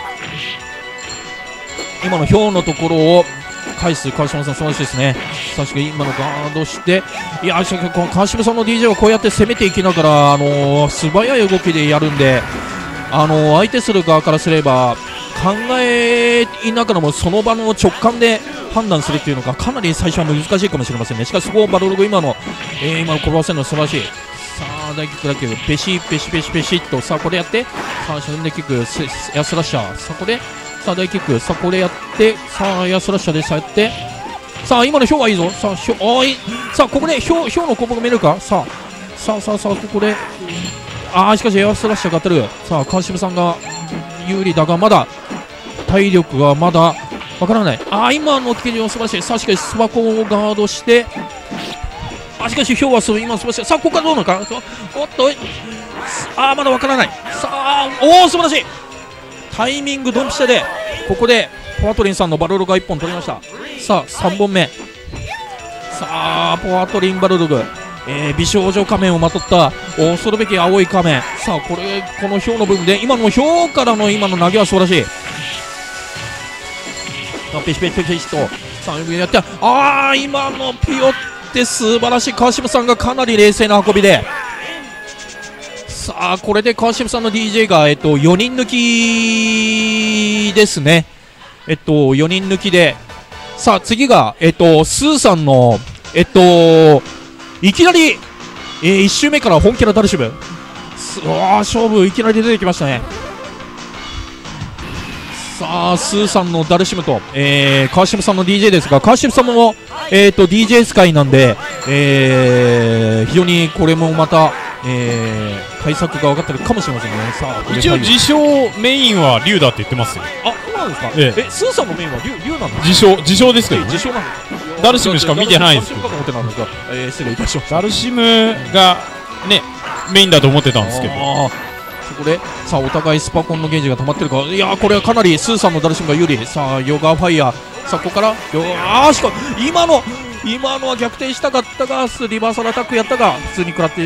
今のヒョウのところを返す川島さん素晴らしいですね。確かに今のガードして、いやーこの川島さんの ディージェー はこうやって攻めていきながら、あのー、素早い動きでやるんで、あのー、相手する側からすれば考えながらもその場の直感で判断するっていうのがかなり最初は難しいかもしれませんね。しかしそこをバルログ今の、えー、今の転ばせるの素晴らしい。さあ大キックだけどペシペシペシペシっと、さあこれやって、さあ正面キックエアスラッシャー、さあこれさあ大キック、さあこれやって、さあエアスラッシャーでさあやって、さあ今のヒョウはいいぞ。さあヒョウ、おい、さあここでヒョウヒョウのコンボが見えるか。さあさあさあさあここで、ああしかしエアスラッシャーが当たる。さあ川島さんが有利だがまだ体力がまだわからない。ああ今の切りは素晴らしい。さあしかしスバコをガードして、あしかしヒョウは今素晴らしい。さあここからどうなのか。おっとああまだわからない。さあおお素晴らしいタイミングドンピシャで、ここでポワトリンさんのバルログがいっぽん取りました。さあさんぼんめ、さあポワトリンバルログ、えー、美少女仮面をまとった恐るべき青い仮面。さあこれこのヒョウの部分で今のヒョウからの今の投げは素晴らしい。さあペシペシペシペシとさあやって、ああ今のピヨって素晴らしい。川島さんがかなり冷静な運びで、さあこれで川島さんの ディージェー が、えっと、よにん抜きですね。えっとよにん抜きで、さあ次が、えっと、スーさんのえっといきなり、えー、いち周目から本キャラダルシム、うわー勝負いきなり出てきましたね。さあスーさんのダルシムと、えー、川島さんの ディージェー ですが、川島さんも、えー、と ディージェー 使いなんで、えー、非常にこれもまたえー、対策が分かってるかもしれませんね。さあ一応自称メインは龍だって言ってますよ。 あ、そうなんですか。 えええ、スーさんのメインは龍龍なんですか。 自称自称ですけどね。 自称なんですか。 ダルシムしか見てないですけどダルシムかと思ってたんですが、えー、失礼いたしました。 ダルシムがねメインだと思ってたんですけど、 あーそこでさあお互いスパコンのゲージが溜まってるか。いやーこれはかなりスーさんのダルシムが有利。さあヨガファイヤー、さあここからよあーしか今の今のは逆転したかったがリバーサルアタックやったが普通に食らって、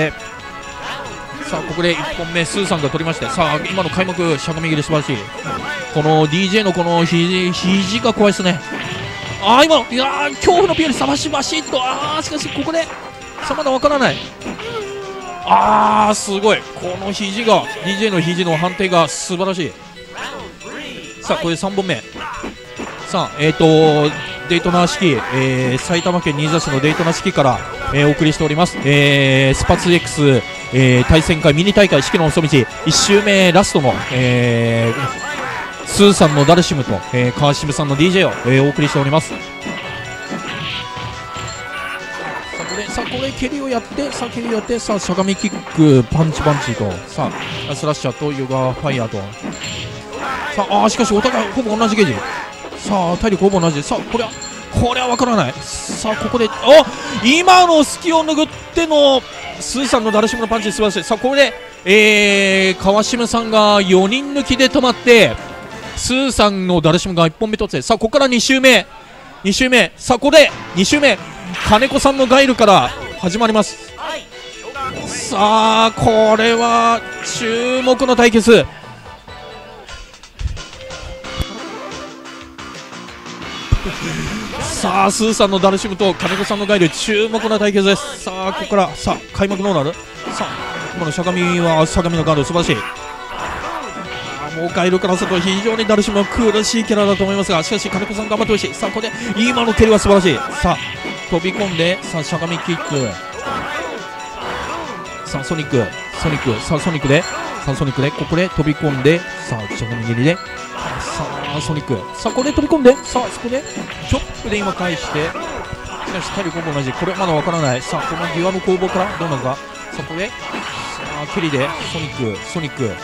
さあここでいっぽんめスーさんが取りまして、さあ今の開幕しゃがみ切り素晴らしい。この ディージェー のこの肘肘が怖いですね。あー今のいやー恐怖のピエールさましばしっと、あーしかしここでさまだわからない。あーすごい、この肘が ディージェー の肘の判定が素晴らしい。さあこれでさんぼんめ、さあえーとデイトナ式、えー、埼玉県新座市のデイトナ式から、えー、お送りしております、えー、スパツ X、えー、対戦会ミニ大会四季の細道いっ周目ラストの、えー、スーさんのダルシムと、えー、川島さんの ディージェー を、えー、お送りしております。さあこれさあこれ蹴りをやってさあ蹴りをやってさあしゃがみキックパンチパンチとさあスラッシャーとヨガファイヤーとさあ、あーしかしお互いほぼ同じゲージ。さあ体力ほぼ同じで、さあこれはこれは分からない。さあここであ今の隙を拭ってのスーさんのダルシムのパンチ素晴らしい。さあこれで、えー、川島さんがよにん抜きで止まってスーさんのダルシムがいっぽんめ取って、さあここからに周目に周目、さあここでに周目金子さんのガイルから始まります。さあこれは注目の対決。さあスーさんのダルシムと金子さんのガイル注目な対決です。さあここからさあ開幕どうなる。さあ今のしゃがみはしゃがみのガード素晴らしい。あもうガイルからすると非常にダルシムは苦しいキャラだと思いますが、しかし金子さん頑張ってほしい。さあここで今の蹴りは素晴らしい。さあ飛び込んでさあしゃがみキック、さあソニックソニックさあソニックでさあソニックでここで飛び込んでさあしゃがみ蹴りでさあソニックさあこれで飛び込んでさあそこでチョップで今返して、しかし体力ほぼ同じ。これまだわからない。さあこのデュアの攻防からどうなるか。そこでさあ蹴りでソニックソニック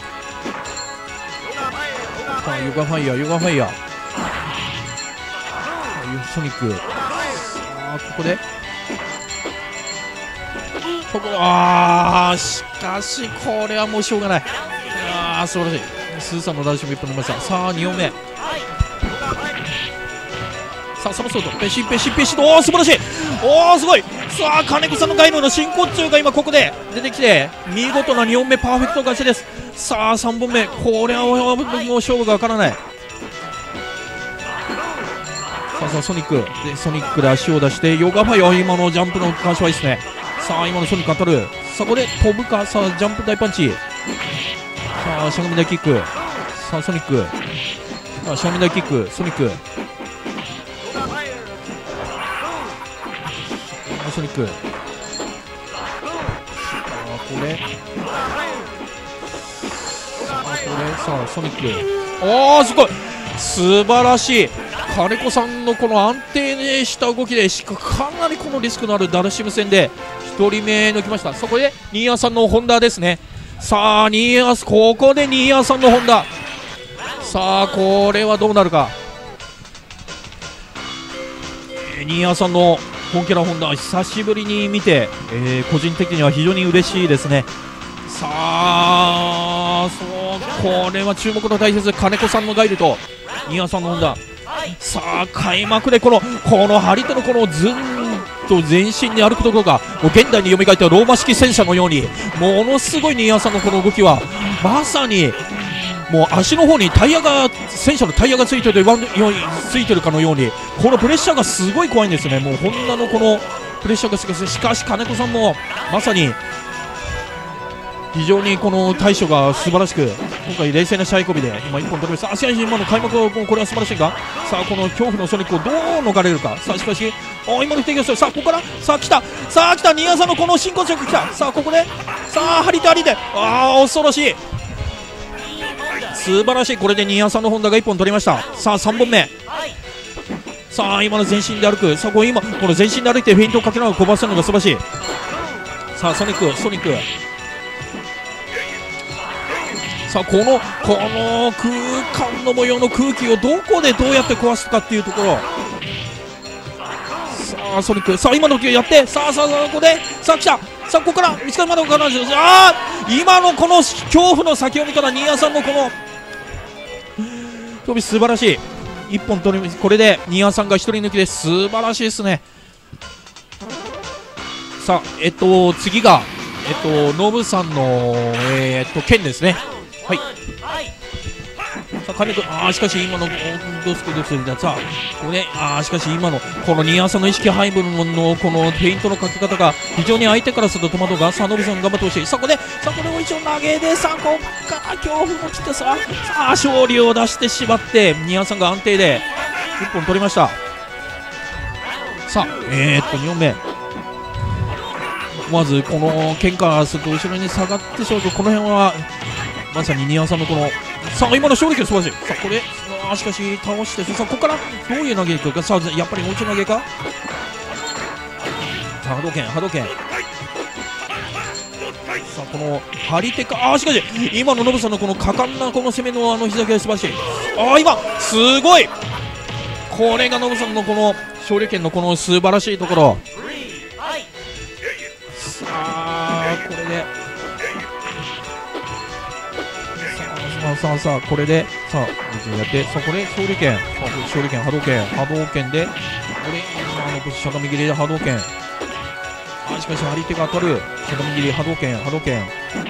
さあヨガファイヤーヨガファイヤーソニックさあここでここあーしかしこれはもうしょうがない。あー素晴らしい。スーさんのダルシムいっぽん出ました。さあにほんめさあサムソードペシペシペシとおー素晴らしい。おーすごい。さあ金子さんのガイドの真骨頂が今ここで出てきて見事なにほんめパーフェクト勝ちです。さあさんぼんめこれはもう勝負がわからない。さあさあソニックでソニックで足を出してヨガファイア今のジャンプの感触はいいですね。さあ今のソニック当たる。さあこれ飛ぶか。さあジャンプ大パンチさあしゃがみ大キックさあソニックさあしゃがみ大キックソニックソニックあこれさあこれさあソニックおーすごい素晴らしい。金子さんのこの安定した動きでしかかなりこのリスクのあるダルシム戦でひとりめ抜きました。そこで新谷さんのホンダですね。さあ新谷ここで新谷さんのホンダ。さあこれはどうなるか。えー、新谷さんの本キャラホンダ久しぶりに見て、えー、個人的には非常に嬉しいですね。さあそうこれは注目の対決。金子さんのガイルと新谷さんのホンダ。さあ開幕でこのこの張り手のこのズンと全身に歩くところがもう現代に読み替えたローマ式戦車のようにものすごい新谷さんのこの動きはまさにもう足の方にタイヤが戦車のタイヤがついてるようについてるかのようにこのプレッシャーがすごい怖いんですね。もうホンダのこのプレッシャーがすごい。しかし金子さんもまさに非常にこの対処が素晴らしく今回冷静な試合運びで今いっぽん取りました。試合今の開幕はこれは素晴らしいがさあこの恐怖のソニックをどう逃れるか。さあしかしお今の提供する。さあここからさあ来たさあ来た新谷さんのこの真骨頂が来た。さあここでさあ張り手張り手ああ恐ろしい素晴らしい。これで新谷さんのホンダがいっぽん取りました。さあさんぼんめさあ今の全身で歩く。さあこれ今この全身で歩いてフェイントをかけながら飛ばすのが素晴らしい。 さあソニックソニックさあこのこの空間の模様の空気をどこでどうやって壊すかっていうところ。さあソニックさあ今のやってさあさあさあここでさあ来たさあここから見つかるまでの彼女ああ今のこの恐怖の先を見たら新谷さんのこの飛び素晴らしいいっぽん取りこれで新谷さんがひとり抜きで素晴らしいですね。さあえっと次がえっとノブさんのえー、っと剣ですね。はいさあ金子あーしかし今のどうするどうするさあこれねあーしかし今のこの新谷さんの意識配分のこのペイントのかけ方が非常に相手からすると戸惑うがさあノブさん頑張ってほしい。さあこれさあこれを一応投げでさあこっから恐怖も来てささあ勝利を出してしまって新谷さんが安定でいっぽん取りました。さあえー、っとにほんめまずこの剣からすると後ろに下がってしまうとこの辺はまさに新谷さんのこのさあ今の勝利球素晴らしい。さあこれあしかし倒してさあここからどういう投げかさあやっぱりもう一度投げかさあ波動拳波動拳さあこの張り手かあしかし今のノブさんのこの果敢なこの攻めのあの膝蹴り素晴らしい。あ今すごいこれがノブさんのこの勝利拳のこの素晴らしいところ。さあこれでさあさあさあこれでさあやってさあこれ勝利拳さあ勝利拳波動拳波動拳でこれ今のしゃがみ切りで波動拳あしかし張り手が当たるしゃがみ切り波動拳波動拳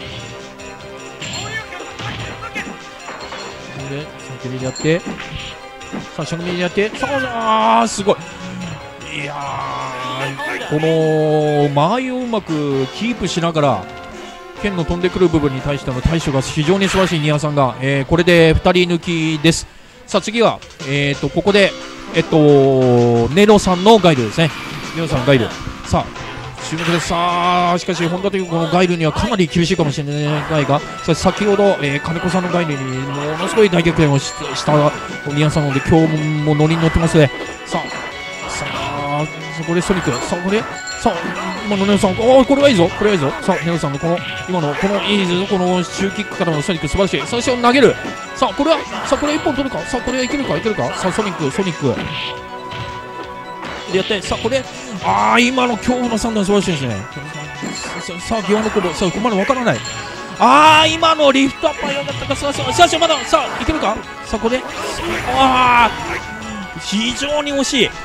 でさあ切りでやってさあしゃがみ切りでやってさああーすごいいやーこの間合いをうまくキープしながら剣の飛んでくる部分に対しての対処が非常に素晴らしい新谷さんが、えー、これでふたり抜きです。さあ次は、えー、とここで、えっとネロさんのガイルですね。ネロさんのガイルさあ注目です。さあしかし本田というこのガイルにはかなり厳しいかもしれないが先ほど、えー、金子さんのガイルにものすごい大逆転をしした新谷さんなので今日もノリに乗ってますね。さあさあそこでソニックさあこれさあ今のネロさんおおこれはいいぞこれはいいぞさあネロさんのこの今のこのいいぞこのシューキックからのソニック素晴らしい。最初投げるさあこれはさあこれいっぽん取るかさあこれはいけるかいけるかさあソニックソニックでやってさあこれああ今の恐怖のさん段素晴らしいですね。さあ際のコボさあここまでわからないああ今のリフトアップはよかったかさあさあさあまださあいけるかさあこれああ非常に惜しい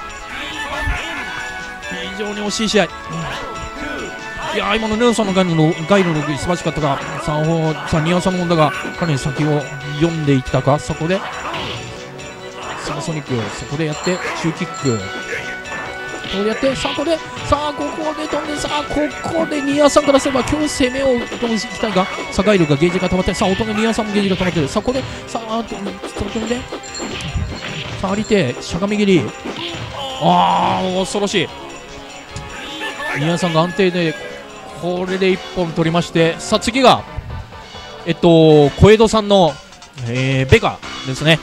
非常に惜しい試合、うん、いや今のネロさんのガイルのガイルの素晴らしかったがさあさあ新谷さんの問題がかなり先を読んでいったかそこでさあソニックそこでやってシューキックここでやってさあここでさあここで飛んでさあここで新谷さんからすれば今日攻めを飛んでいきたいがさあガイルがゲージが溜まってさあ乙女新谷さんもゲージが溜まってるさあここでさあ飛んでさあ張り手しゃがみ切りああ恐ろしい新谷さんが安定でこれでいっぽん取りましてさあ次がえっと小江戸さんの、えー、ベガですね。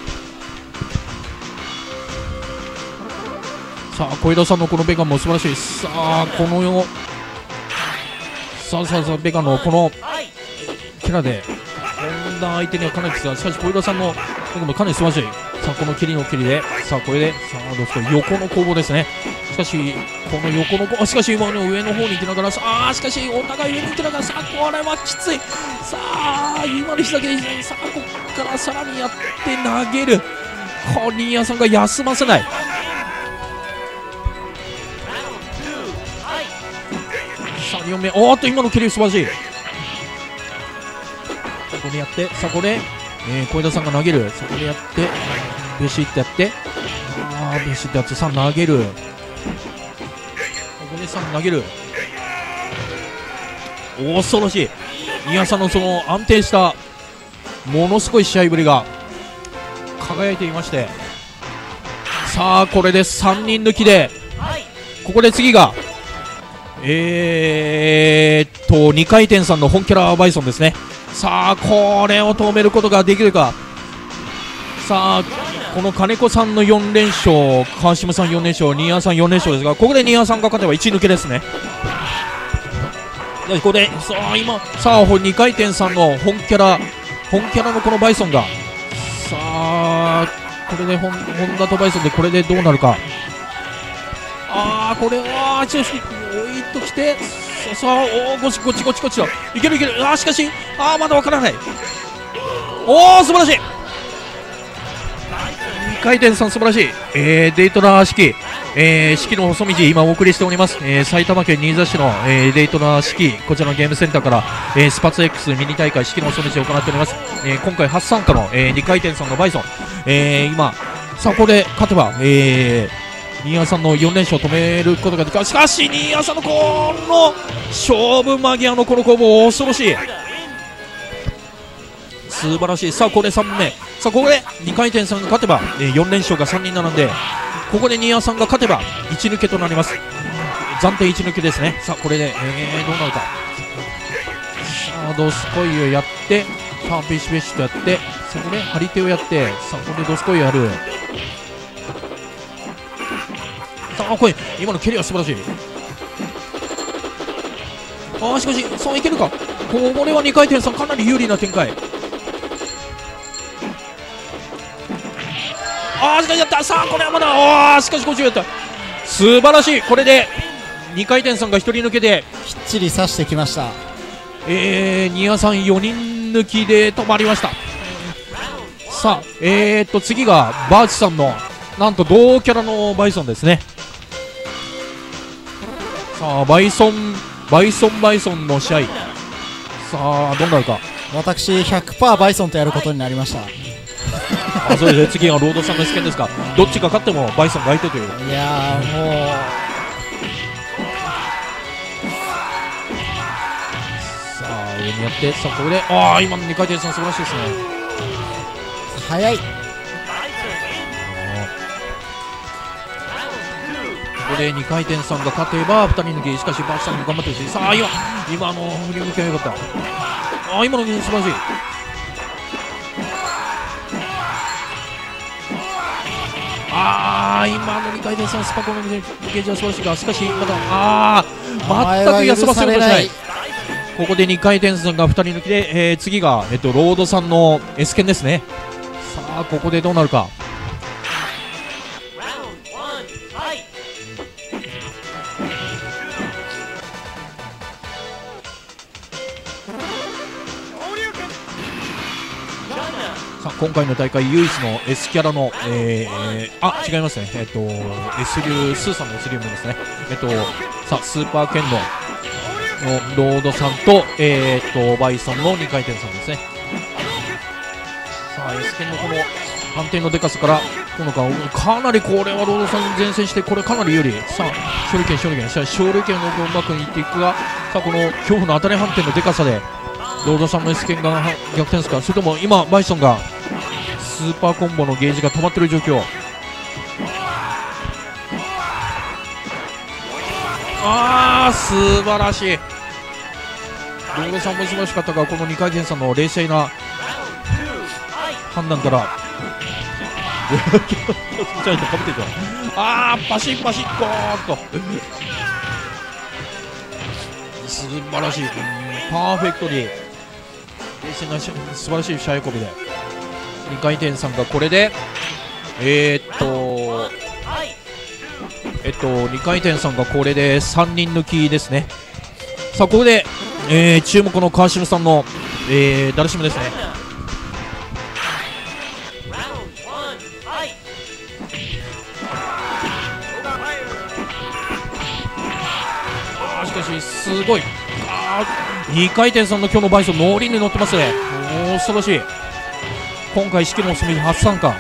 さあ小江戸さんのこのベガも素晴らしい。さあこのよさあさあさあベガのこのキャラで本田相手にはかなり強い。しかし小江戸さんのベガもかなり素晴らしい。さあこの切りの切りでさあこれでさあどうですか横の攻防ですね。しかしこの横のあしかし今の上の方に行きながらさあしかしお互い上に行きながらさあこれはきついさあ今の日だけさあここからさらにやって投げるこ新谷さんが休ませないさあよんめおーっと今の蹴り素晴らしいここでやってさあこれ、えー、小枝さんが投げるそこでやってベシッとやってあーベシッとやってさあ投げるここでさん投げる恐ろしい新谷さんのその安定したものすごい試合ぶりが輝いていましてさあこれでさんにん抜きでここで次がえーっとにかい転さんの本キャラバイソンですね。さあこれを止めることができるかさあこの金子さんのよん連勝川島さんよん連勝新谷さんよん連勝ですがここで新谷さんが勝てばいち抜けですね。 いやここでさあ今さあにかい転さんの本キャラ本キャラのこのバイソンがさあこれで本本田とバイソンでこれでどうなるか。ああこれはちょっと置いときてさあおおこっちこっちこっちこっちだいけるいける。あーしかしああまだわからない。おお素晴らしいにかい転さん素晴らしい、えー、デイトナー式、えー、式の細道今お送りしております、えー、埼玉県新座市の、えー、デイトナー式こちらのゲームセンターから、えー、スパツ X ミニ大会式の細道を行っております、えー、今回初参加の、えー、にかい転さんのバイソン、えー、今さあここで勝てば、えー、新谷さんのよん連勝を止めることができる。しかし新谷さんのこの勝負間際のこの攻防恐ろしい素晴らしい。さあこれさん問目さあここでにかい転さんが勝てば、えー、よん連勝がさんにん並んでここで新谷さんが勝てばいち抜けとなります。暫定いち抜けですね。さあこれで、えー、どうなるか。さあドスコイをやってさあペシペシとやってそこで張り手をやってさあここでドスコイをやる。さあこれ今の蹴りは素晴らしい。ああしかしさあいけるか。これはにかい転さんかなり有利な展開。ああしかしやった。さあこれはまだああしかしこっちやった。素晴らしい。これでにかい転さんがひとり抜けできっちり刺してきました。 えー、新谷さんよにん抜きで止まりました。さあえーっと次がバーチさんのなんと同キャラのバイソンですね。さあバイソンバイソンバイソンの試合さあどうなるか。 私 ひゃくパーセント バイソンとやることになりました。 あそうですね。次がロードさんの試験ですがどっちが勝ってもバイソンが相手という。 いやーもうさあ上にやってさあこれでああ今のにかい転さん素晴らしいですね。 早い。ここでにかい転さんが勝てばふたり抜き。しかしバーチさんも頑張ってほしい。さあ今今の振り向きは良かった。あ今の素晴らしい。あー今のにかい転さんスパコンのゲージは素晴らしいがしかしまだあー全く休ませようとしない。ここでにかい転さんがふたり抜きで、えー、次が、えっと、ロードさんの S 剣ですね。さあここでどうなるか。今回の大会唯一の S キャラの、えー、あ違いますね、えっと S 流スーさんの S 流もですね、えっとさスーパー剣道のロードさんと、えー、っとバイソンのにかい転さんですね。さあ S 剣のこの反転のでかさからこのかかなりこれはロードさんに前線してこれかなり有利。さあ勝利権勝利権勝利権のうまくいっていくがさあこの恐怖の当たり反転のでかさでロードさんの S 剣が逆転ですか。それとも今バイソンがスーパーコンボのゲージが止まっている状況。あー素晴らしい。ロードさんも素晴らしかったがこのにかい転さんの冷静な判断からあーパシッパシッゴーッと素晴らしい。パーフェクトに冷静な素晴らしい試合運びでにかい転さんがこれでえー、っとえっとにかい転さんがこれでさんにん抜きですね。さあここで、えー、注目の川島さんの、えー、ダルシムですね。あーしかしすごい。あにかい転さんの今日のバイソンノーリンに乗ってますね。おー恐ろしい。今回式のお墨初参加、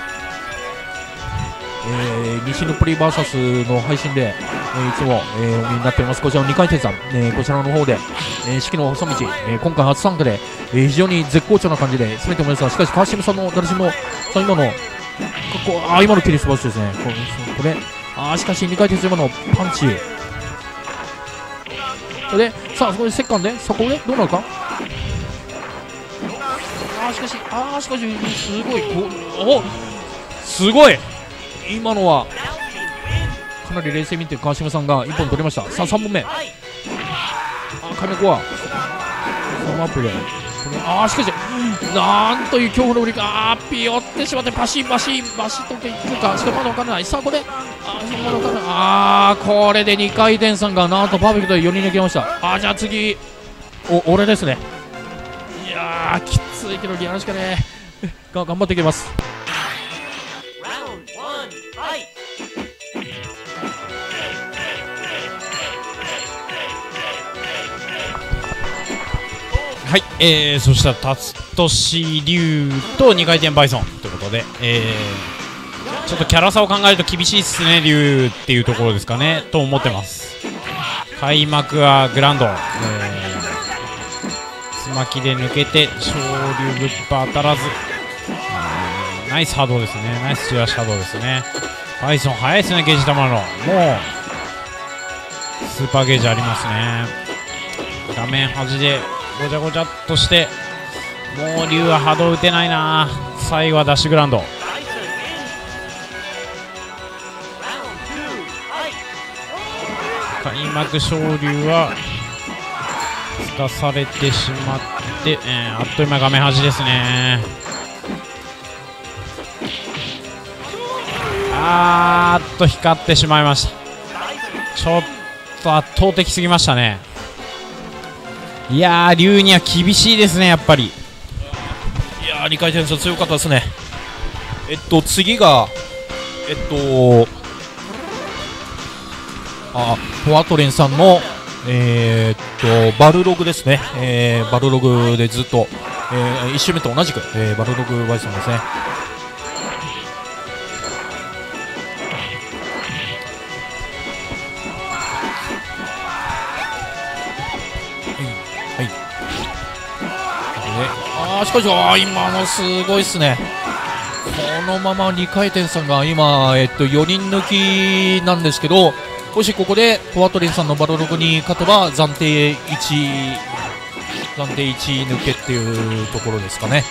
えー、西のプリ ブイエス の配信で、えー、いつも、えー、お見になっておりますこちらのにかい転さん、えー、こちらの方で、えー、式の細道、えー、今回初参加で、えー、非常に絶好調な感じで攻めておりますがしかし川島さんのダルシムのさあ今のこあ今の蹴り素晴らしいですね。これ、これあしかしにかい転さん今のパンチでさあそこでセッカンでそこでどうなるか。あしかしあしかしすごいおすごい今のはかなり冷静に見て川島さんがいっぽん取りました。さあさんぼんめあ開幕はサムアップであーしかしなんという恐怖の振りかあーピヨってしまってバシバシバシとっていくかしかもまだ分からないさあこれあーまだ分からないあーこれでにかい転さんがなんとパーフェクトでよにん抜けましたあーじゃあ次お俺ですねいやーきついけどリアルしかねが頑張っていきますはい、えー、そしたら辰年龍とにかい転バイソンということで、えー、ちょっとキャラ差を考えると厳しいっすね龍っていうところですかねと思ってます開幕はグランド、えー、つまきで抜けて昇竜ぶっぱ当たらず、えー、ナイス波動ですねナイス中足波動ですねバイソン速いですねゲージ玉のもうスーパーゲージありますね画面端でごちゃごちゃっとしてもう龍は波動打てないな最後はダッシュグラウンド開幕昇竜はすかされてしまって、えー、あっという間画面端ですねあーっと光ってしまいましたちょっと圧倒的すぎましたねいやー龍には厳しいですねやっぱりいやーにかい転送強かったですねえっと次がえっとあフォアトレンさんのえー、っとバルログですね、えー、バルログでずっと、えー、いち周目と同じく、えー、バルログバイソンですねあーしかしあー今のすごいっすねこのままにかい転さんが今、えっと、よにん抜きなんですけどもしここでフォアトリンさんのバロログに勝てば暫定いち暫定いち抜けっていうところですかね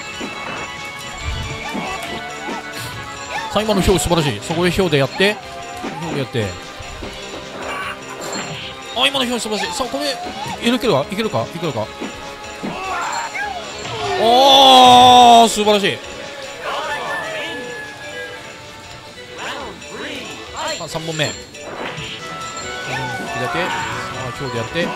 さあ今の表素晴らしいそこで表でやって表でやってあ今の表素晴らしいさあこれいけるかいけるかいけるかおー素晴らしいあさんぼんめだけさあ今日でやって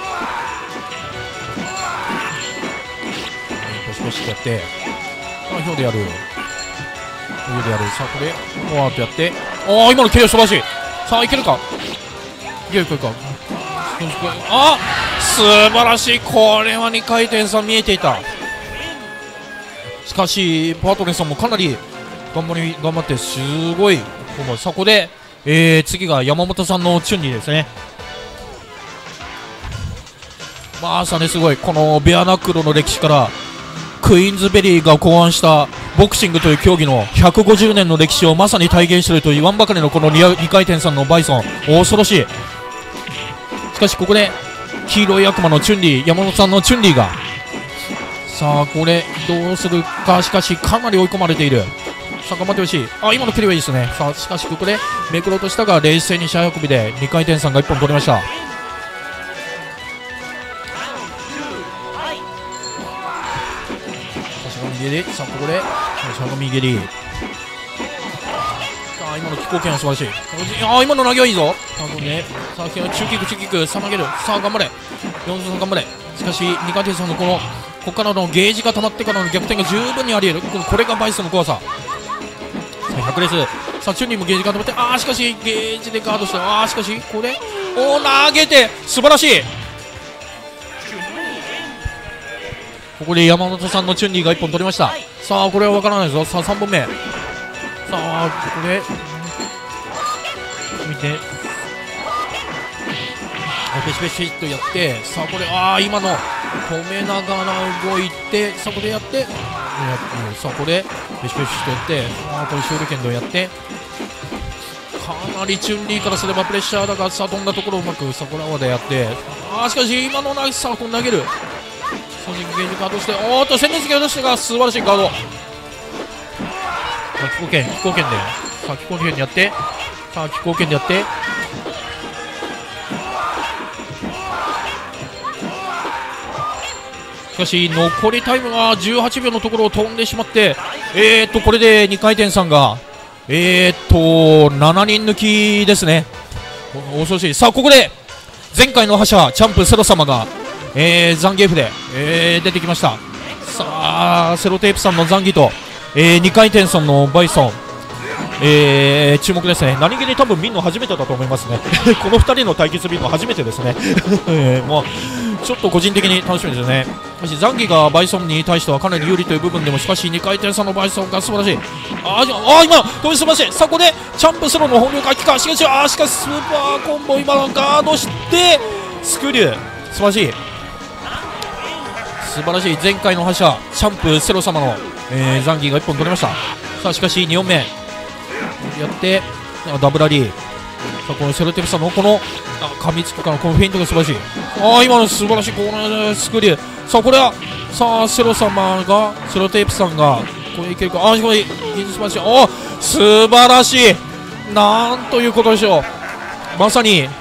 ポシポシってやってあ今日でやる今日でやるさあこれフォアーとやってああ今のケア素晴らしいさあいけるかいけるかいけるかあ素晴らしいこれはにかい転さん見えていたしかしパートレンさんもかなり頑張り頑張ってすごいそこで、えー、次が山本さんのチュンリーですねまさにすごいこのベアナックルの歴史からクイーンズベリーが考案したボクシングという競技のひゃくごじゅうねんの歴史をまさに体現していると言わんばかりのこのにかい転さんのバイソン恐ろしいしかしここで黄色い悪魔のチュンリー山本さんのチュンリーがさあこれどうするかしかしかなり追い込まれているさあ頑張ってほしいあ今の蹴りはいいですねさあしかしここでめくろうとしたが冷静に試合運びでにかい転さんがいっぽん取りましたしゃがみ蹴りさあここでしゃがみ蹴りさあ今の気候圏は素晴らしいあ今の投げはいいぞさあこれねさあ中キック中キックさあ投げるさあ頑張れよんじゅうさん頑張れしかしにかい転さんのこのここからのゲージが溜まってからの逆転が十分にあり得るこれがバイスの怖ささあひゃくレースさあチュンリーもゲージが溜まってあーしかしゲージでガードしてあーしかしこれおー投げて素晴らしいここで山本さんのチュンリーがいっぽん取りましたさあこれは分からないぞさあさんぼんめさあこれ見てペシペシっとやってさあこれああ今の止めながら動いてさあこれやってさあこれペシペシとやってあこれ勝利剣道やってかなりチュンリーからすればプレッシャーだがさあ飛んだところをうまくさあこれはでやってああしかし今のナイスさあこれ投げるソニックゲージガードしておーっと戦列ゲードしてが素晴らしいガードさあ気候剣気候剣でさあ気候剣でやってさあ気候剣でやってかし残りタイムはじゅうはちびょうのところを飛んでしまって、えーっとこれでにかい転さんがえーっとしちにん抜きですね。恐ろしい。さあここで前回の覇者チャンプセロ様が、えー、ザンギエフで、えー、出てきました。さあセロテープさんのザンギと、えー、にかい転さんのバイソン、えー、注目ですね。何気に多分見るの初めてだと思いますねこのふたりの対決見るの初めてですね、えー、もうちょっと個人的に楽しみですよね。しかしザンギがバイソンに対してはかなり有利という部分でも、しかしにかい転さんのバイソンが素晴らしい。あーあー今飛び素晴らしい。さあここでチャンプスローの本領かきか、しかしあーしかしスーパーコンボ今のガードしてスクリュー素晴らしい素晴らしい。前回の覇者チャンプセロ様の、えー、ザンギがいっぽん取りました。さあしかしによんめやってダブラリー。さあこのセロテプさんのこの噛みつきからのこのフェイントが素晴らしい。ああ今の素晴らしいこのスクリュー。さあこれはさあセロ様がセロテープさんがこれいけるか。ああこれ素晴らしい。おお素晴らしい。なんということでしょう。まさに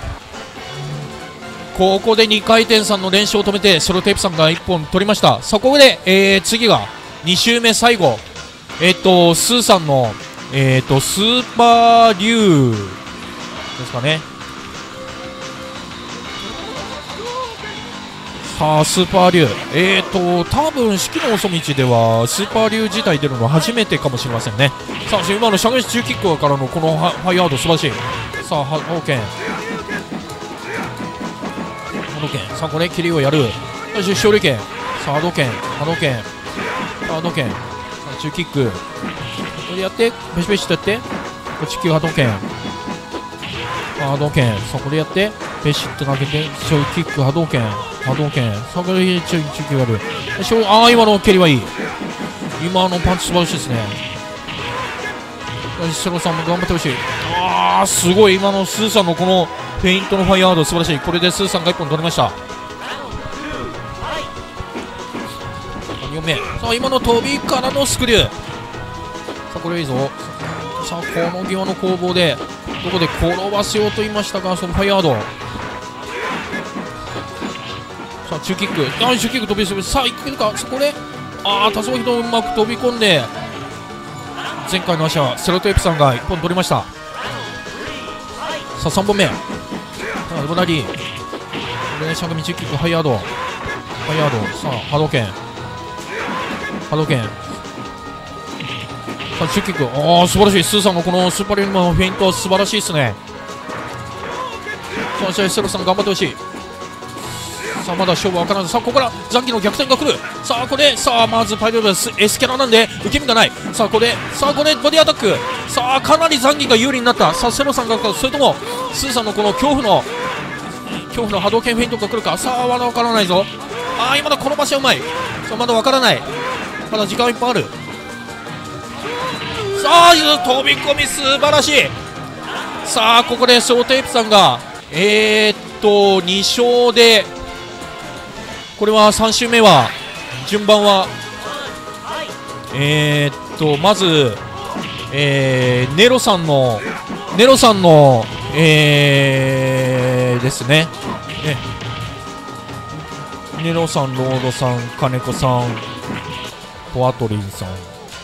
ここでにかい転さんの連勝を止めてセロテープさんがいっぽん取りました。そこで、えー、次がに周目最後、えっ、ー、とスーさんの、えー、とスーパー竜ですかね。さあスーパー竜、えーと多分四季の遅道ではスーパー竜自体出るのは初めてかもしれませんね。さあ今の射撃中キックからのこのファイアード素晴らしい。さあ波動拳波動拳。さあこれ切りをやる。よし勝利拳。さあ波動拳波動拳波動拳。さあ中キックこれやってペシペシとやって地球波動拳波動拳。さあこれやってペシッと投げて中キック波動拳波動拳。さあこれ中中キックやる。ああ今の蹴りはいい。今のパンチ素晴らしいですね。よしセロさんも頑張ってほしい。ああすごい今のスーさんのこのフェイントのファイヤード素晴らしい。これでスーさんがいっぽん取りました。よんめ。さあ今の飛びからのスクリュー。さあこれいいぞ。さあこの際の攻防でどこで転ばせようと言いましたが、そのファイヤード。さあ中キックあ中キック飛びする。さあいけるか。そこでああ竜巻とうまく飛び込んで前回の足はセロテープさんがいっぽん取りました。さあさんぼんめさあドブラリーこれしゃがみ中キックハイヤードハイヤード。さあ波動拳波動拳。さあ中キックああ素晴らしい。スーさんのこのスーパーリルのフェイントは素晴らしいですね。さあ試合セロさん頑張ってほしい。さあまだ勝負は分からず。さあここからザンギの逆転が来る。さあこれさあまずパイロット S キャラなんで受け身がない。さあこれさあこれボディアタック。さあかなりザンギが有利になった。さあセロさんが来るかそれともスーさんのこの恐怖の恐怖の波動拳フェイントが来るか。さあまだ分からないぞ。ああ今の転ばしはうまい。さあまだ分からない。まだ時間いっぱいある。さあ飛び込み素晴らしい。さあここでショーテープさんがえー、っとに勝でこれはさん周目は順番はえー、っとまず、えー、ネロさんのネロさんのえー、ですねねネロさんロードさん金子さんポアトリンさん。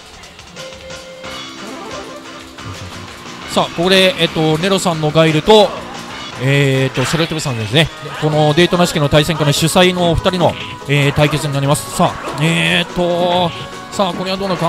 さあここで、えっと、ネロさんのガイルとえーとセロテブさんですね。このデートなし家の対戦から主催のお二人の、えー、対決になります。さあえーとさあこれはどうなるか、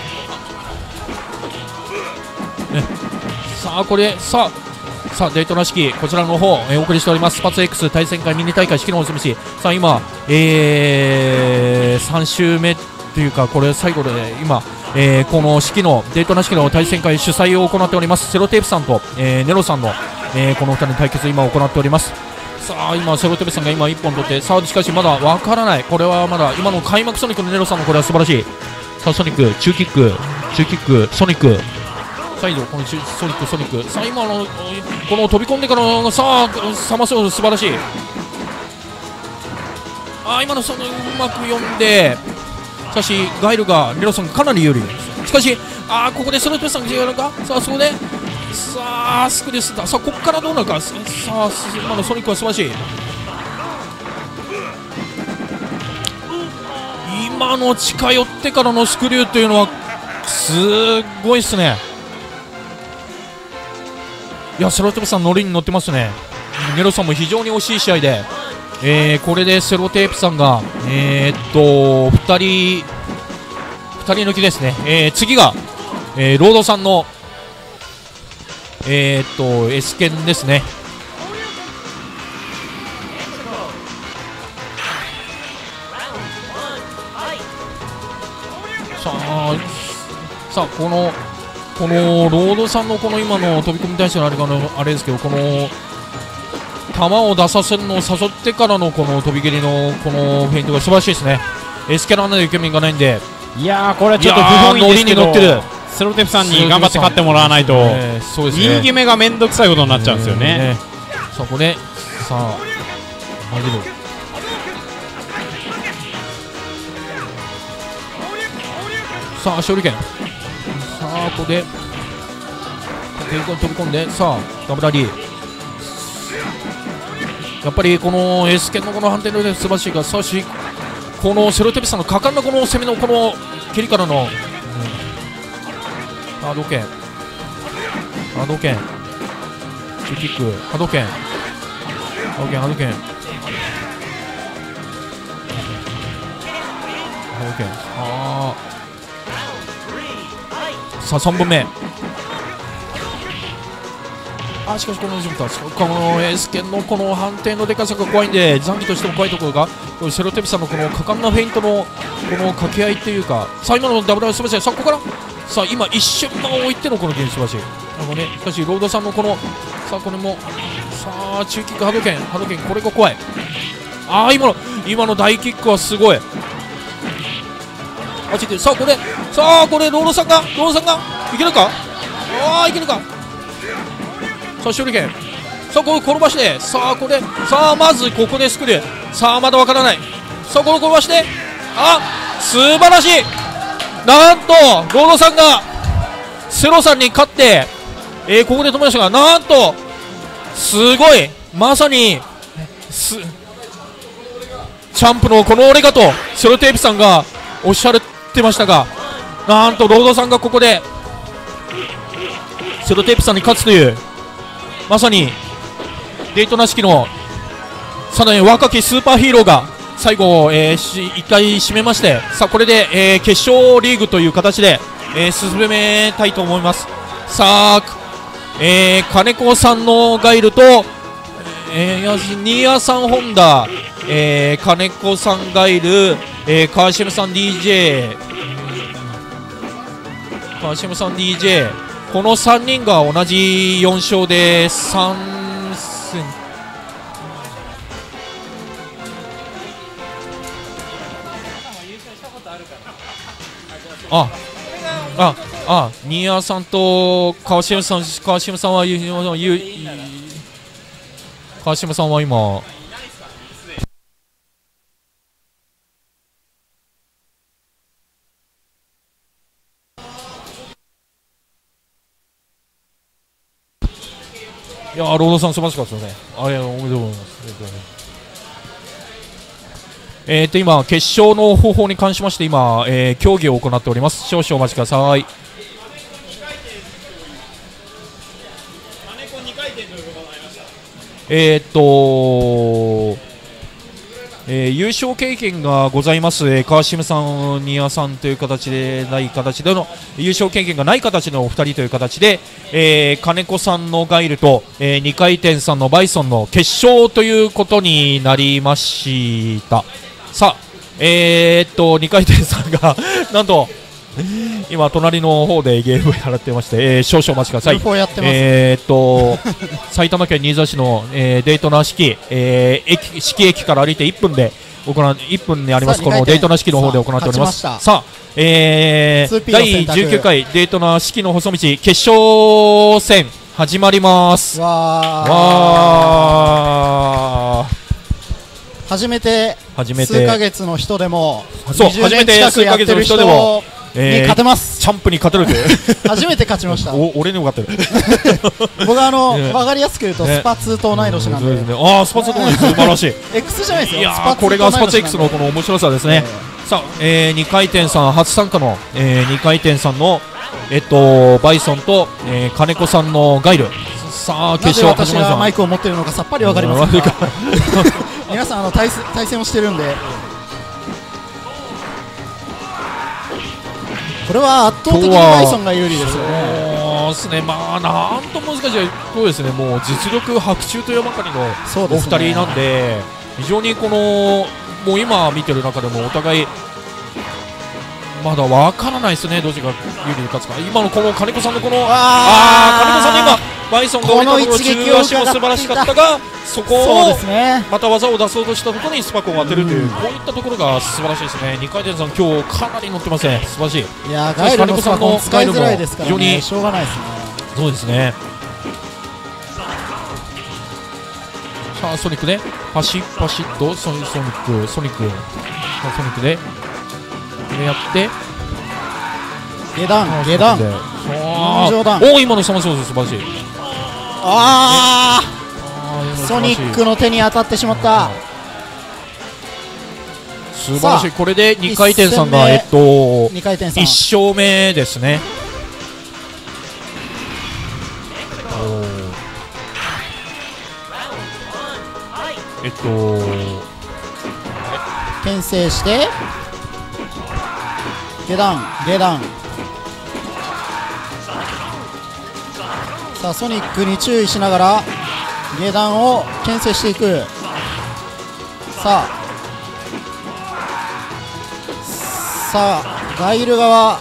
ね、さあこれさあさあデートなし家こちらの方、えー、お送りしておりますスパツ X 対戦会ミニ大会式のお済みし。さあ今、えー、さん周目というかこれ最後で今、えー、この式のデートなし家の対戦会主催を行っておりますセロテープさんと、えー、ネロさんのえー、このふたりの対決を今行っております。さあ今セロテベさんが今いっぽん取ってさあしかしまだわからない。これはまだ今の開幕ソニックのネロさんのこれは素晴らしい。さあソニック中キック中キックソニック再度このソニックソニック。さあ今のこの飛び込んでからのさあサマソー素晴らしい。あ今のそのうまく読んでしかしガイルがネロさんがかなり有利。しかしあここでセロテベさんが違うのか。さあそこでさあスクです。さあここからどうなるか。さあ今のソニックは素晴らしい。 今の近寄ってからのスクリューというのはすごいっすね。いや、セロテープさん乗りに乗ってますね。ネロさんも非常に惜しい試合で、えー、これでセロテープさんがえー、っとふたりふたり抜きですね。えー、次が、えー、ロードさんのえー、っと S 剣ですね。さあ、さあこのこのロードさんのこの今の飛び込みに対してのあれがのあれですけど、この球を出させるのを誘ってからのこの飛び蹴りのこのフェイントが素晴らしいですね。エスケランナで受け身がないんで、 いやーこれはちょっと不本意ですけど、 乗りに乗ってるセロテープさんに頑張って勝ってもらわないと、 えーそうですね、 右決めがめんどくさいことになっちゃうんですよね。 さあこれさあ混ぜる。さあ勝利権。さあここで飛び込んで、さあダブラリー。やっぱりこのエース剣のこの反転の腕素晴らしいが、さあしこのセロテープさんの果敢なこの攻めのこの蹴りからの、うん、波動拳波動拳中キック波動拳波動拳波動拳波動拳あーさあさんぼんめ。あしかしこのジムタこのエース剣のこの反転のでかさが怖いんで、残機としても怖いところがこのセロテープさんのこの果敢なフェイントのこの掛け合いっていうか、さあ今のダブルアイスマッシュ、さあここからさあ今一瞬間を置いてのこのゲーム素晴らしい。あのね、しかしロードさんのこのさあこれもさあ中キック波動拳波動拳これが怖い。ああ今の今の大キックはすごい。あちてさあこれさあこれロードさんがロードさんがいけるか、ああいけるか。さあ勝利権。さあこれ転ばして、さあこれさあまずここでスクリュー、さあまだわからない。さあこれ転ばして、あ素晴らしい。なんとロードさんがセロさんに勝って、えー、ここで止めましたが、なんとすごいまさにすチャンプのこの俺がとセロテープさんがおっしゃってましたが、なんとロードさんがここでセロテープさんに勝つという、まさにデイトナ式のさらに若きスーパーヒーローが最後、えー、しいっかい締めまして、さあこれで、えー、決勝リーグという形で、えー、進めたいと思います。さあ、えー、金子さんのガイルと、えー、新谷さんホンダ、えー、金子さんガイル、えー、川島さん ディージェー、川島さん ディージェー、このさんにんが同じよん勝でさん戦、あああ新谷さんと川島さん川島さんは川島さんは今いやーロードさん素晴らしかったですよね。あれおめでとうございます。えーと今決勝の方法に関しまして今、えー、協議を行っております。少々お待ちください。えーっと、えー、優勝経験がございます、えー、川島さん、新谷さんという形でない形での優勝経験がない形のお二人という形で、えー、金子さんのガイルと、えー、にかい転さんのバイソンの決勝ということになりました。さあ、えー、っとにかい転さんがなんと今隣の方でゲームをやってまして、えー、少々お待ちください。えー、っと埼玉県新座市の、えー、デイトナー式、えー、駅式駅から歩いていっぷんで行ういっぷんにありますこのデイトナー式の方で行っております。さあ、えー、だいじゅうきゅうかいデイトナー式の細道決勝戦始まります。 わーわー初めて数ヶ月の人でもそう初めて数ヶ月の人でもに勝てます。 チャンプに勝てるという初めて勝ちました。 お俺にも勝ってる僕はあの分かりやすく言うとスパツと同い年なんで、 ああスパツと同い年素晴らしい X じゃないですよ。 いやーこれがスパツ X のこの面白さですね。 さあ、えー、にかい転さん初参加の、えー、にかい転さんのえっとバイソンと、えー、金子さんのガイル。さあ決勝始まりました。 なぜ私がマイクを持っているのかさっぱりわかりませんが皆さんあの対戦対戦をしてるんで、これは圧倒的にバイソンが有利ですよね。 そうですね、まあなんと難しいそうですね、もう実力伯仲というばかりのお二そうですね人なんで、非常にこのもう今見てる中でもお互いまだわからないですね、どっちが有利に勝つか。今のこの金子さんのこのああ金子さんの今バイソンが降りたところ、中足も素晴らしかったが、そこそうをですね、 また技を出そうとしたところにスパコンを当てるという、こういったところが素晴らしいですね。にかい転さん今日かなり乗ってますね、素晴らしい。 いやガイルのスパコン使いづらいですから非常にね、しょうがないですね。 そうですね。さあソニックね、パシッパシッとソニソニックソニックさあソニックでこれやって下段下段上段、 おお今のサマソース素晴らしい。 ああーあソニックの手に当たってしまった。 素晴らしい。これでにかい転さん一戦目がえっとにかい転さんいち勝目ですね。えっと牽制して下段下段、さあソニックに注意しながら下段を牽制していく。さあさあガイル側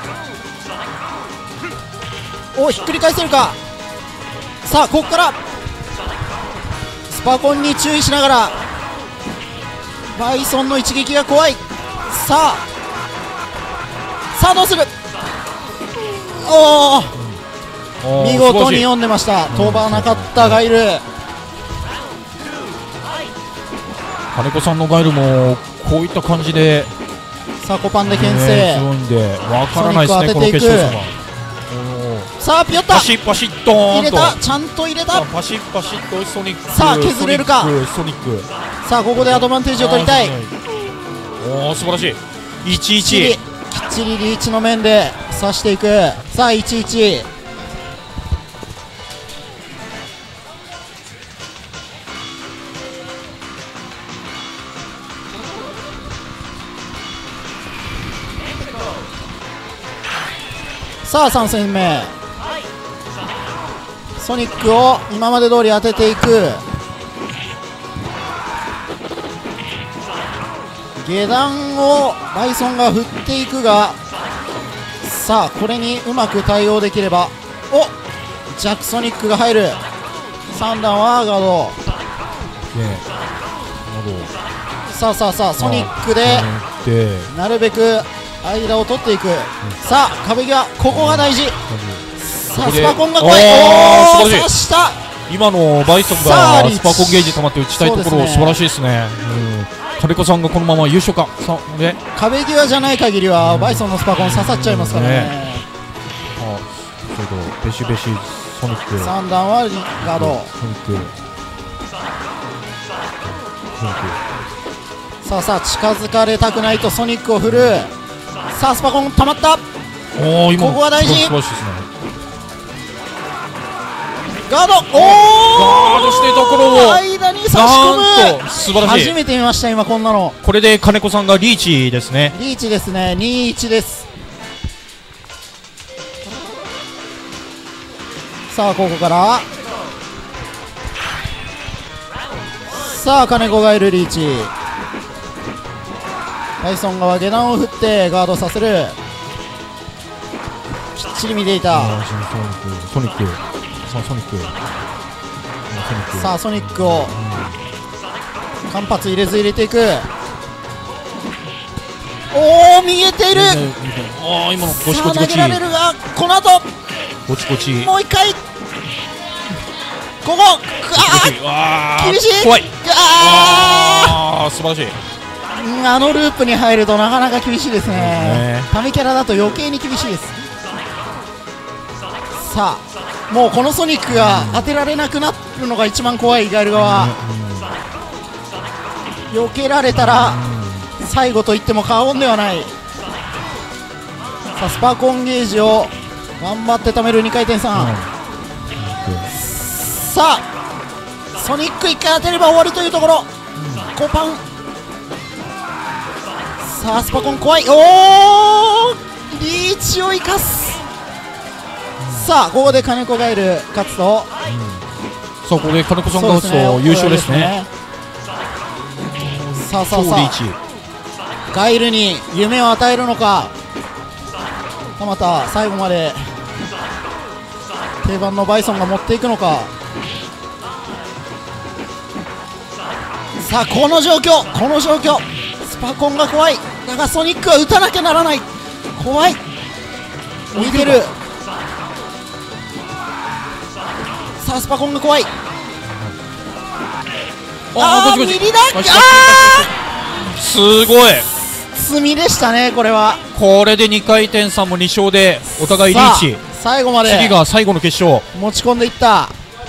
をひっくり返せるか。さあここからスパコンに注意しながらバイソンの一撃が怖い。さあさあどうする。おお見事に読んでました。飛ばなかったガイル。 金子さんのガイルもこういった感じでさあコパンで牽制、 ね、強いんでわからないですね、この決勝戦は。 さあピヨッタパシッパシッドーンと入れた、ちゃんと入れた。 パシッパシッとソニック、 さあ削れるか。 ソニックさあここでアドバンテージを取りたい。 おお素晴らしい。いちいちきっちりリーチの面で刺していく。さあいちいち、さあさん戦目、ソニックを今まで通り当てていく。下段をバイソンが振っていくが、さあこれにうまく対応できれば。おジャックソニックが入る。さん段はガード。さあさあさあソニックでなるべく間を取っていく。さあ壁際、ここが大事。さあスパコンが怖い。おお刺した。 今のバイソンがスパコンゲージ溜まって打ちたいところ、 ね、 素晴らしいですね。金子さんがこのまま優勝か。さあで壁際じゃない限りはバイソンのスパコン刺さっちゃいますからね。ねあそうベシベシソニックさん段はガード。 ソニックソニックさあさあ近づかれたくないとソニックを振る。さあスパコン溜まった。 お今ここが大事。 素晴らしいですね。 ガード。おおガードしてところを間に差し込む。 なんと素晴らしい。 初めて見ました今こんなの。 これで金子さんがリーチですね。 リーチですね。にいちです。さあここからさあ金子がいるリーチ。バイソン側下段を振ってガードさせる。きっちり見ていた。 ソニックさあソニックさあソニックを間髪入れず入れていく。おお見えている。 ああ今のゴチさあ投ゴチゴチげられるがこの後ゴチゴチもう一回ここあー厳しい。 怖い。 あああ素晴らしい。 ーあのループに入るとなかなか厳しいですね。 ねタメキャラだと余計に厳しいです。さあもうこのソニックが当てられなくなるのが一番怖い。ガイル側避けられたら最後と言っても過言ではない。さあスパコンゲージを頑張って貯めるにかい転さん、うん、さあソニックいっかい当てれば終わりというところ、うん、コパン。さあスパコン怖い。おおリーチを生かす。さあここで金子ガエル勝つと、うん、 さあここで金子さんが勝つと優勝ですね。 さあさあさあガエルに夢を与えるのか、また最後まで定番のバイソンが持っていくのか。さあこの状況この状況スパコンが怖い。だがソニックは打たなきゃならない。怖い。見てる。さあスパコンが怖い。ああミリだ。ああすごい積みでしたね。これはこれでにかい転さんもに勝でお互いリーチ。 最後まで次が最後の決勝持ち込んでいった。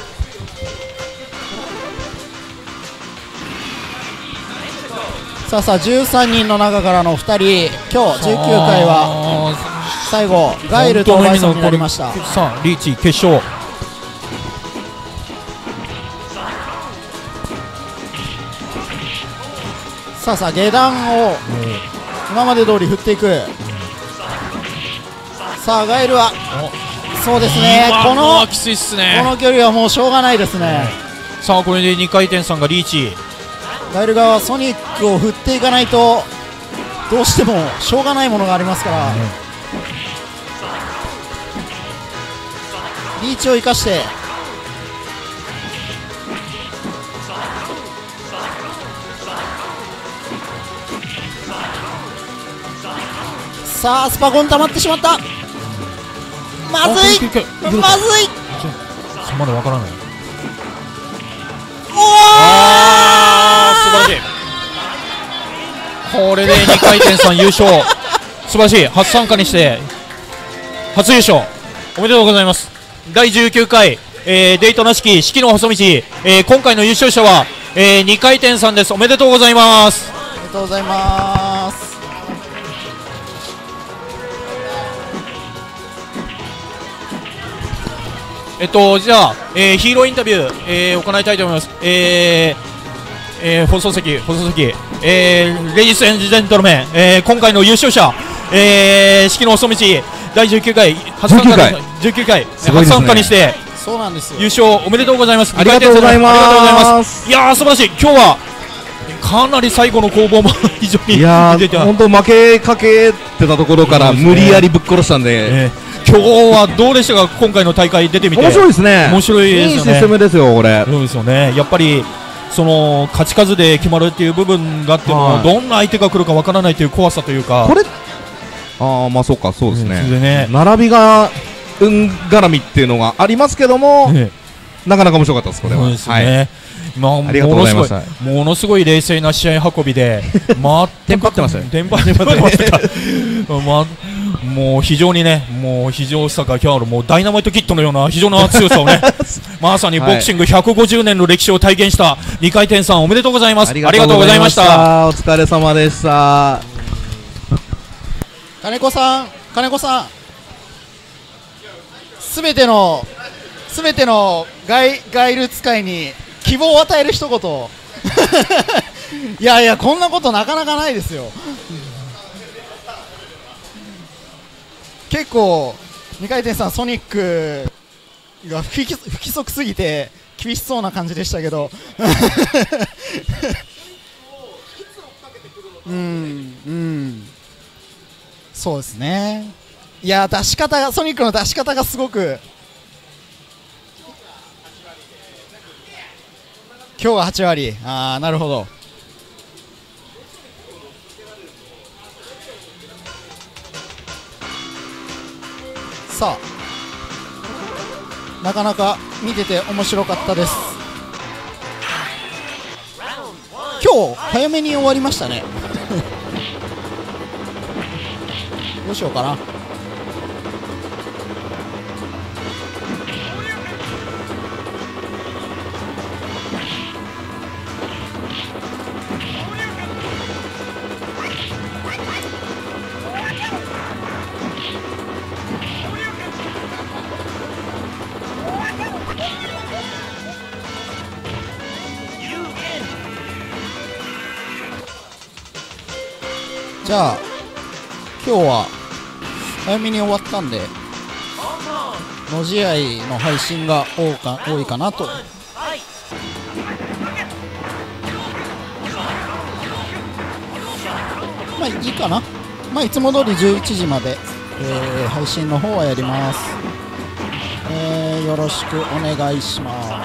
さあさあじゅうさんにんの中からのふたり、今日じゅうきゅうかいは最後ガイルとバイソンになりました。 さあリーチ決勝。 さあさあ下段を今まで通り振っていく。さあガイルはそうですね、このきついっすね。 この距離はもうしょうがないですね。 さあこれでにかい転さんがリーチ。 ガイル側はソニックを振っていかないとどうしてもしょうがないものがありますから、ね、リーチを生かしてさあスパコン溜まってしまった。まずいまずい。 そまでわからない。 おお素晴らしい。これでにかい転さん優勝素晴らしい。初参加にして初優勝おめでとうございます。だいじゅうきゅうかい、えー、デートなしき四季の細道、えー、今回の優勝者は、えー、にかい転さんです。おめでとうございます。 おめでとうございます。 えっとじゃあ、えー、ヒーローインタビュー、えー、行いたいと思います。えーえー、放送席放送席、えー、レディースエンジェントルメン、えー、今回の優勝者、えー、四季の細道だいじゅうきゅうかい初参加にじゅうきゅうかい初参加にしてそうなんですよ、 優勝おめでとうございます。 ありがとうございます。 いやー素晴らしい。今日はかなり最後の攻防も非常にいやー本当負けかけてたところから無理やりぶっ殺したんで、 えー今日はどうでしたか。今回の大会出てみて面白いですね。 面白いですよね。 いいシステムですよこれ。 そうですよね。やっぱりその勝ち数で決まるっていう部分があっても、はい、どんな相手が来るかわからないという怖さというか、 これああまあそうかそうですね、 うんね、 並びが運絡みっていうのがありますけども、ね、なかなか面白かったですこれは。 そうですね、はい、まあ、 ありがとうございました。 ものすごい冷静な試合運びでテンパってましたね。 テンパってましたまもう非常にね、もう非常さがあるもうダイナマイトキットのような非常な強さをねまさにボクシングひゃくごじゅうねんの歴史を体現したにかい転さんおめでとうございます。ありがとうございました。 お疲れ様でした。 金子さん金子さんすべてのすべてのガイガイル使いに希望を与える一言いやいやこんなことなかなかないですよ結構にかい転さんソニックが不規不規則すぎて厳しそうな感じでしたけどうんうんそうですね。いや出し方がソニックの出し方がすごく今日ははちわり。ああなるほど。さあなかなか見てて面白かったです。今日早めに終わりましたねどうしようかな。 じゃあ今日は早めに終わったんでの試合の配信が多か多いかなと。まあいいかな。まあいつも通りじゅういちじまで、えー、配信の方はやります。えー、よろしくお願いします。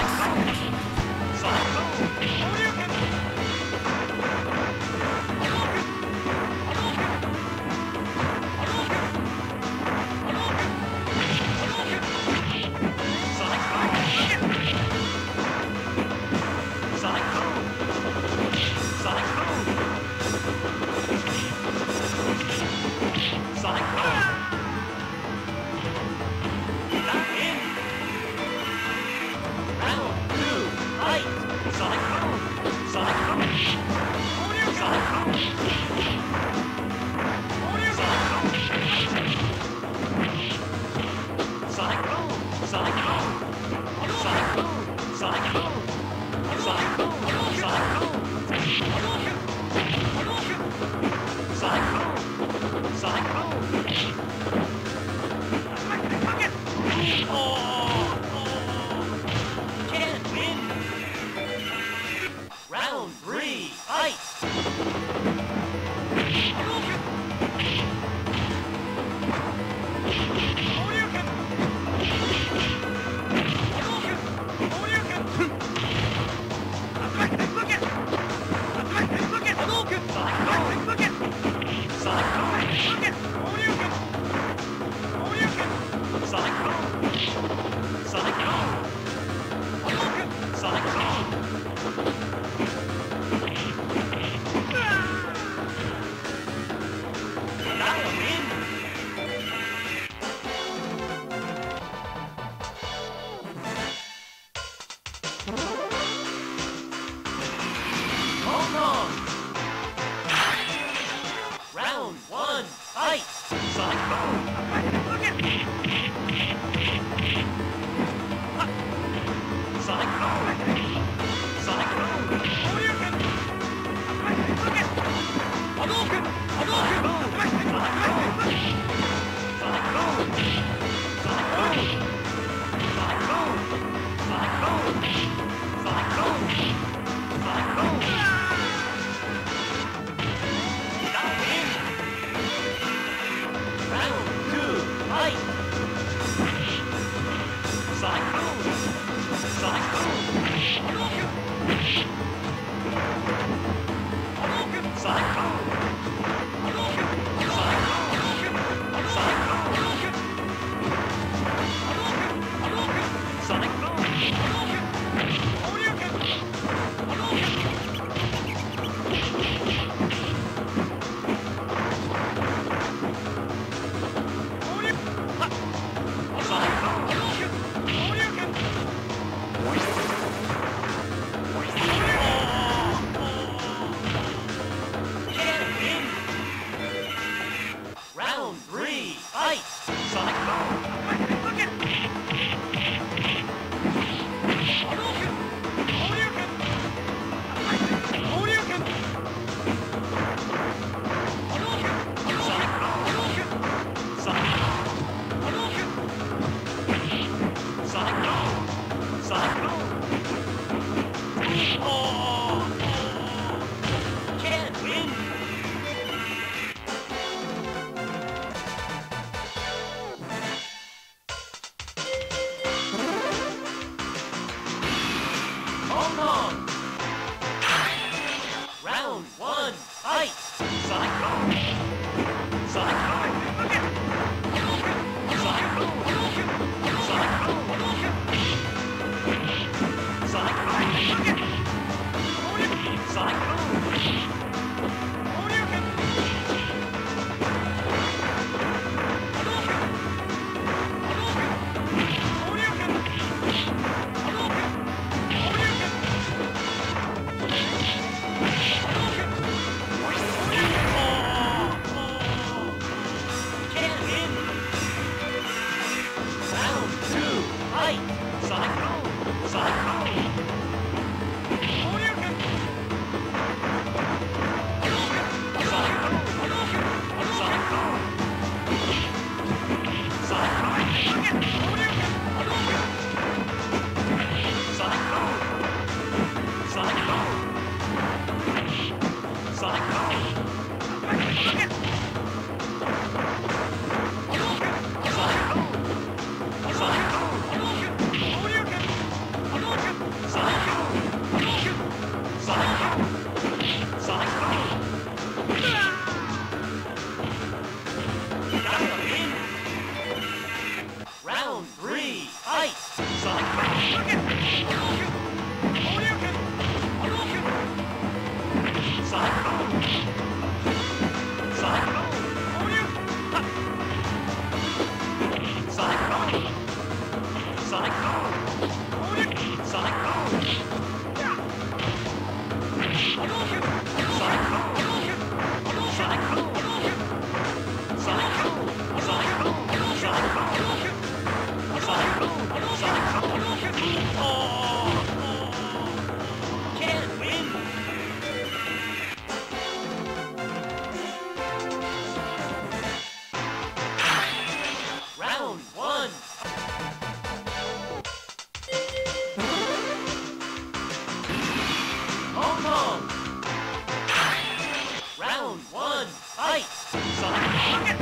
one, fight! Sonic Rocket!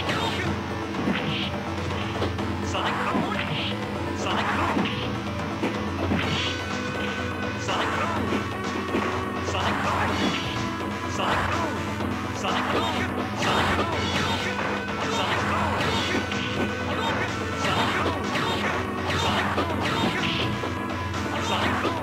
Sonic Boom! Sonic Boom! Sonic Boom! Sonic Boom! Sonic Boom! Sonic Boom! Sonic Boom! Sonic Boom! Sonic Boom! Sonic Boom! Sonic Boom! Sonic Boom!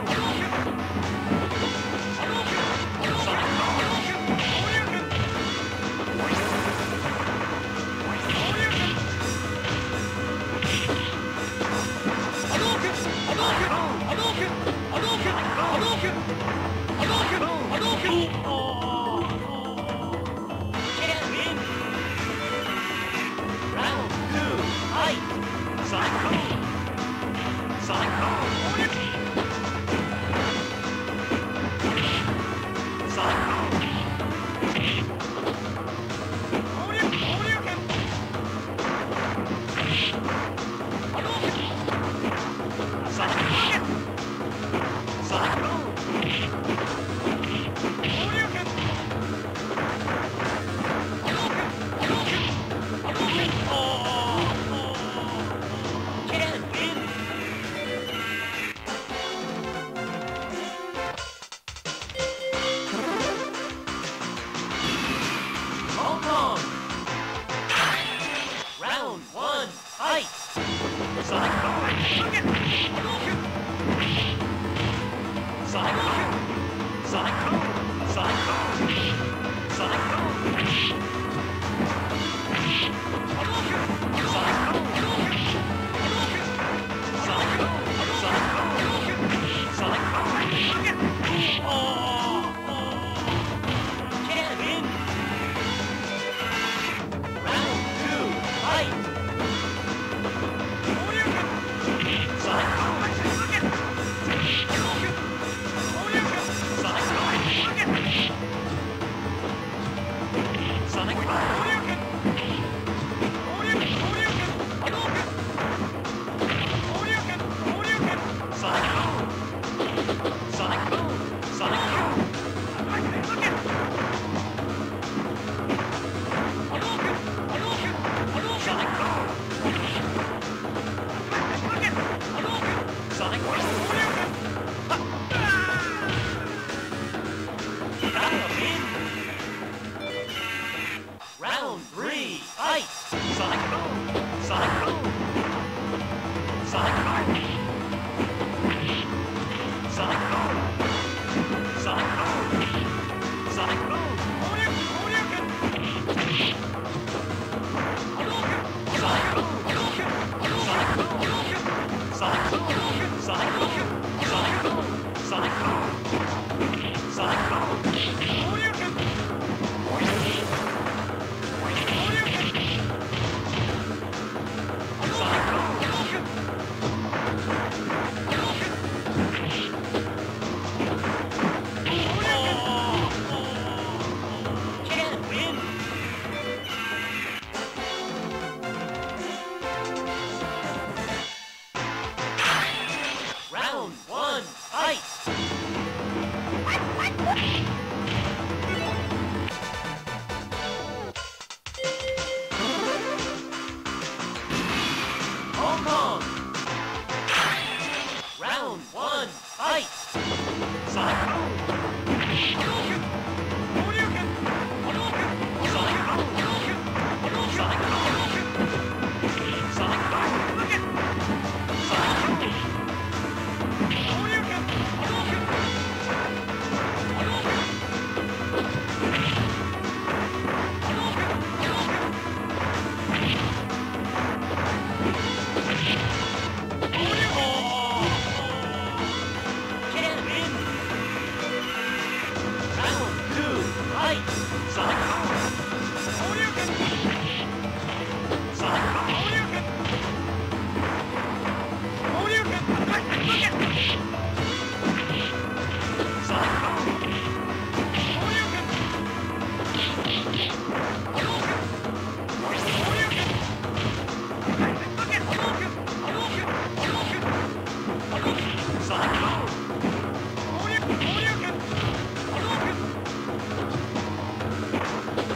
Sonic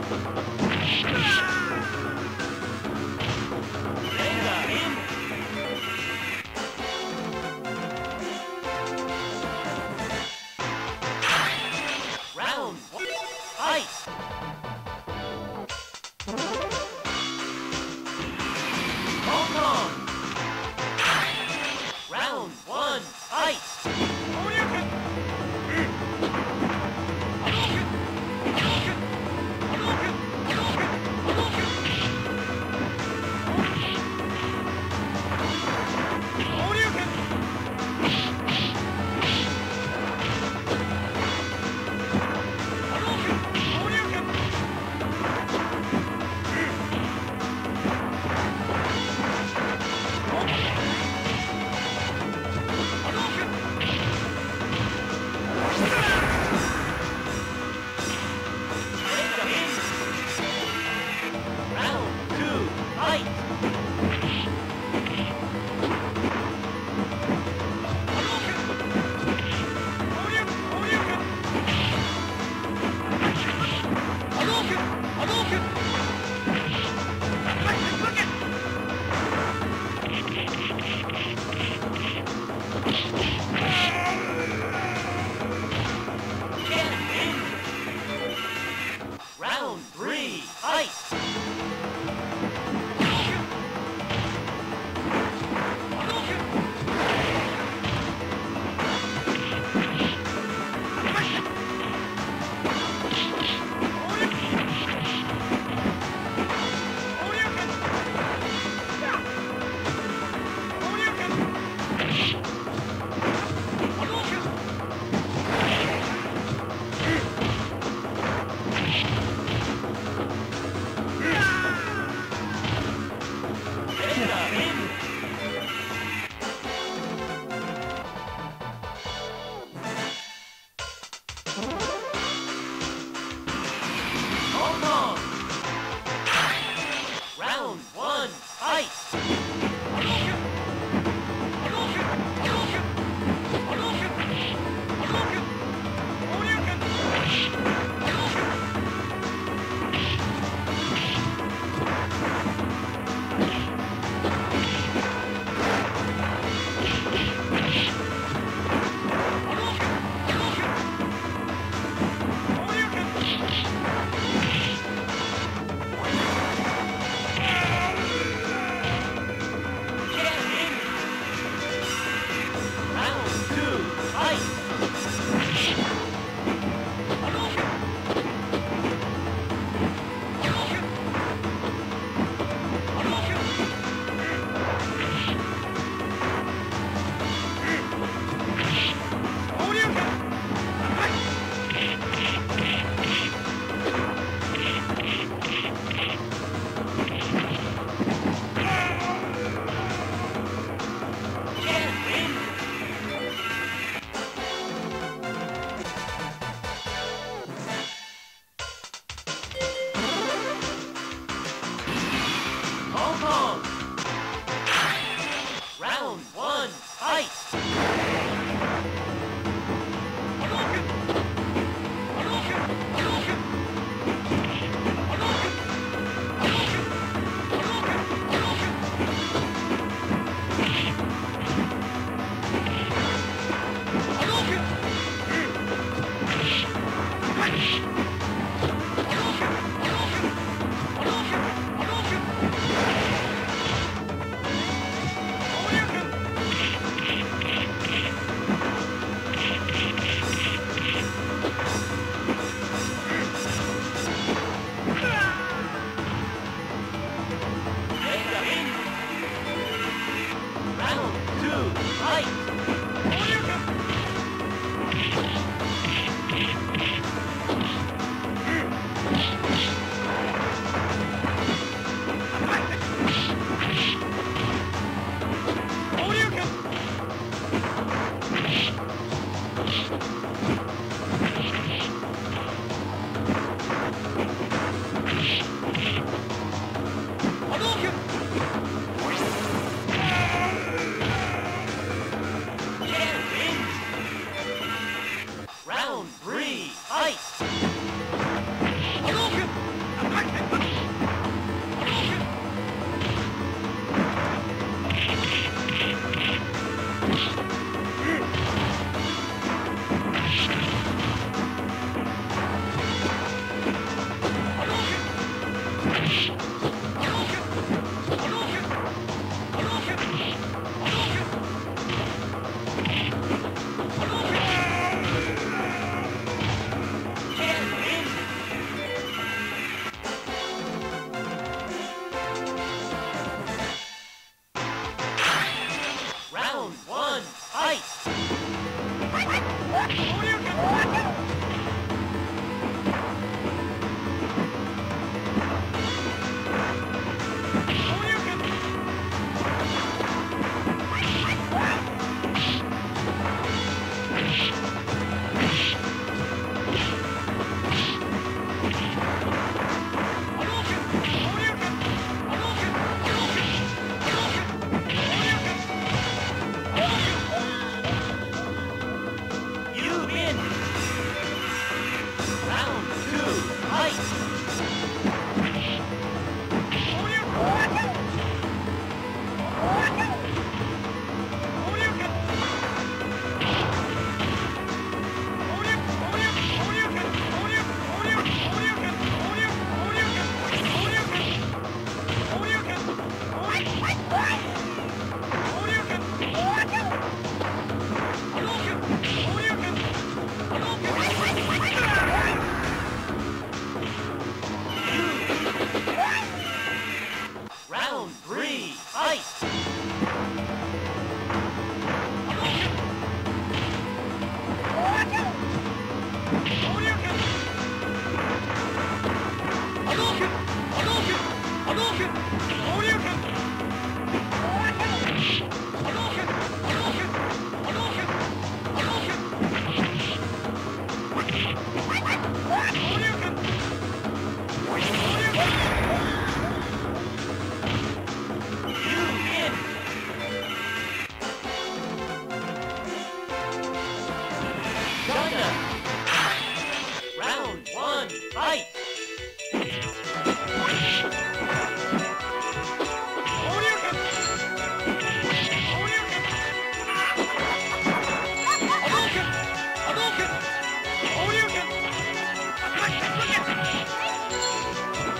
こ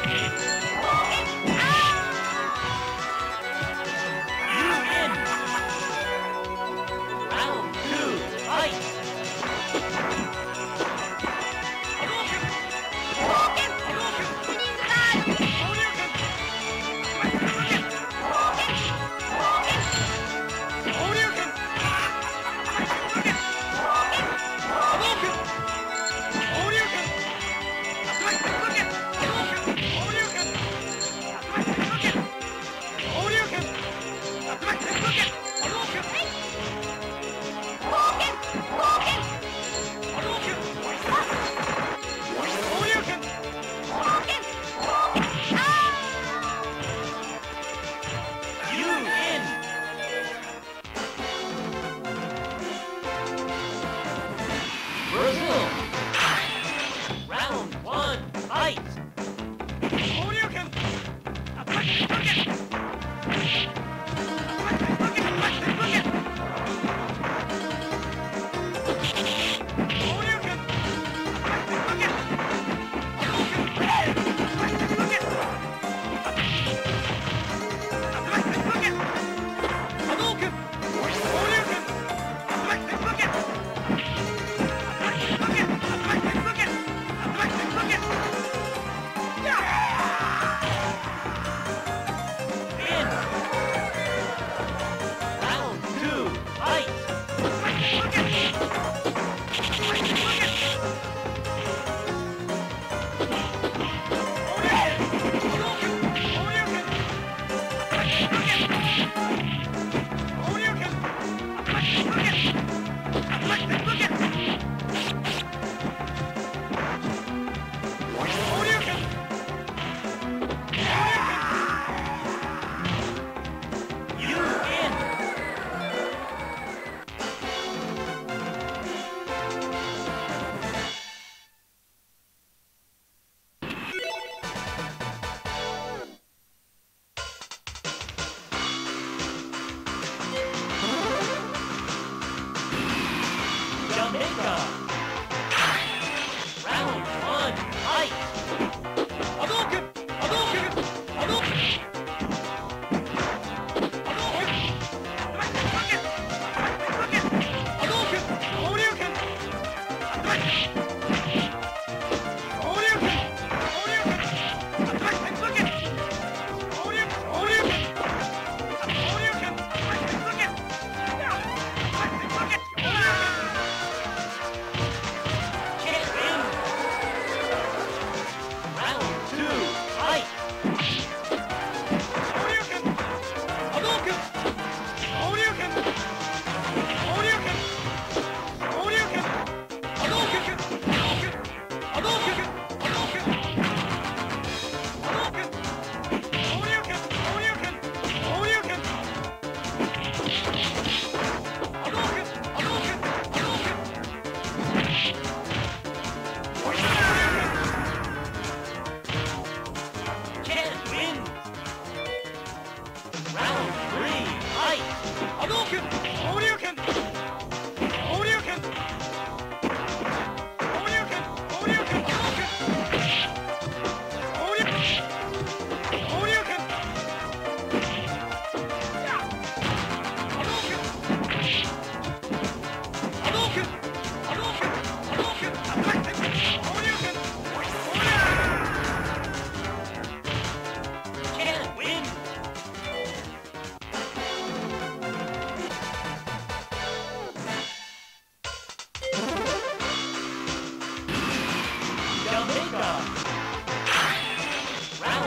Round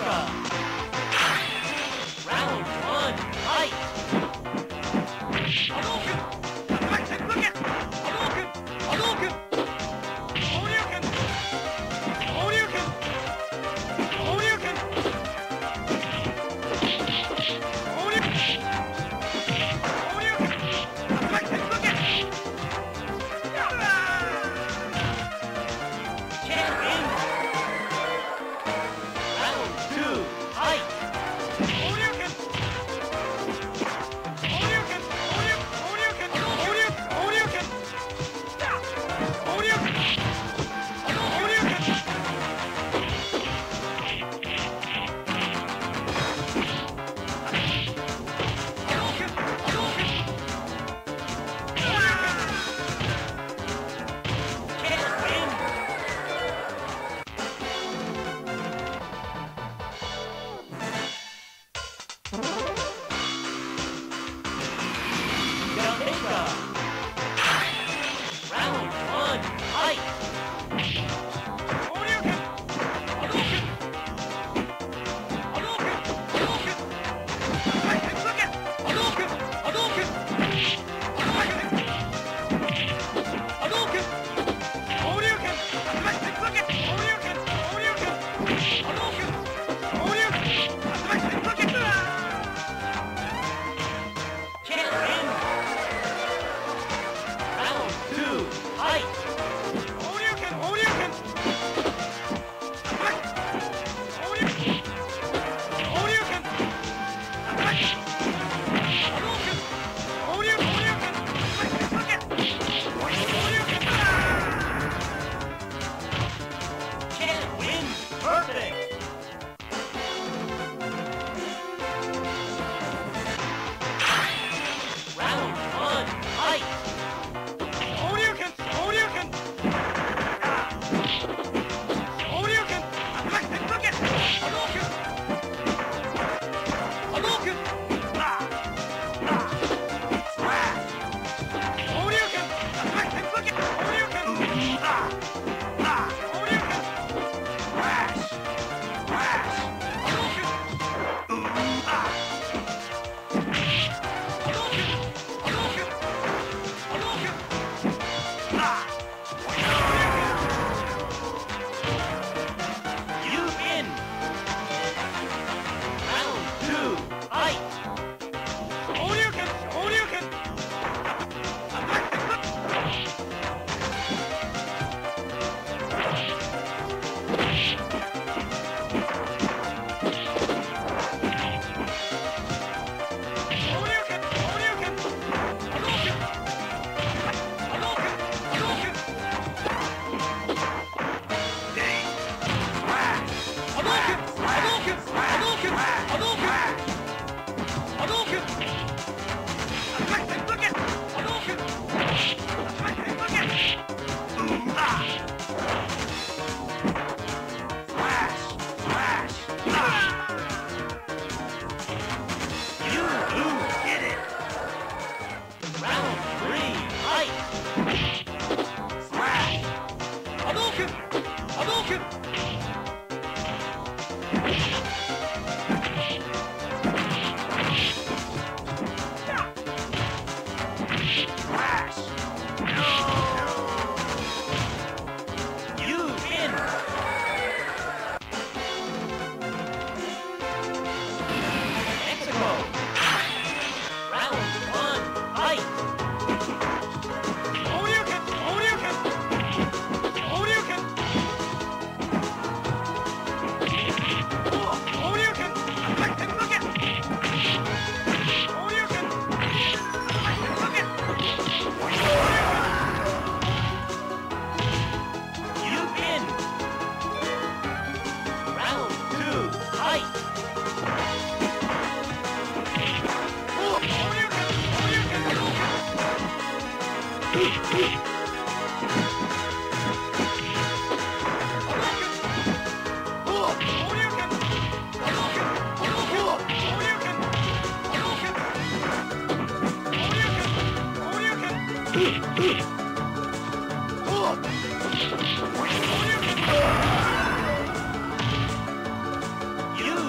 You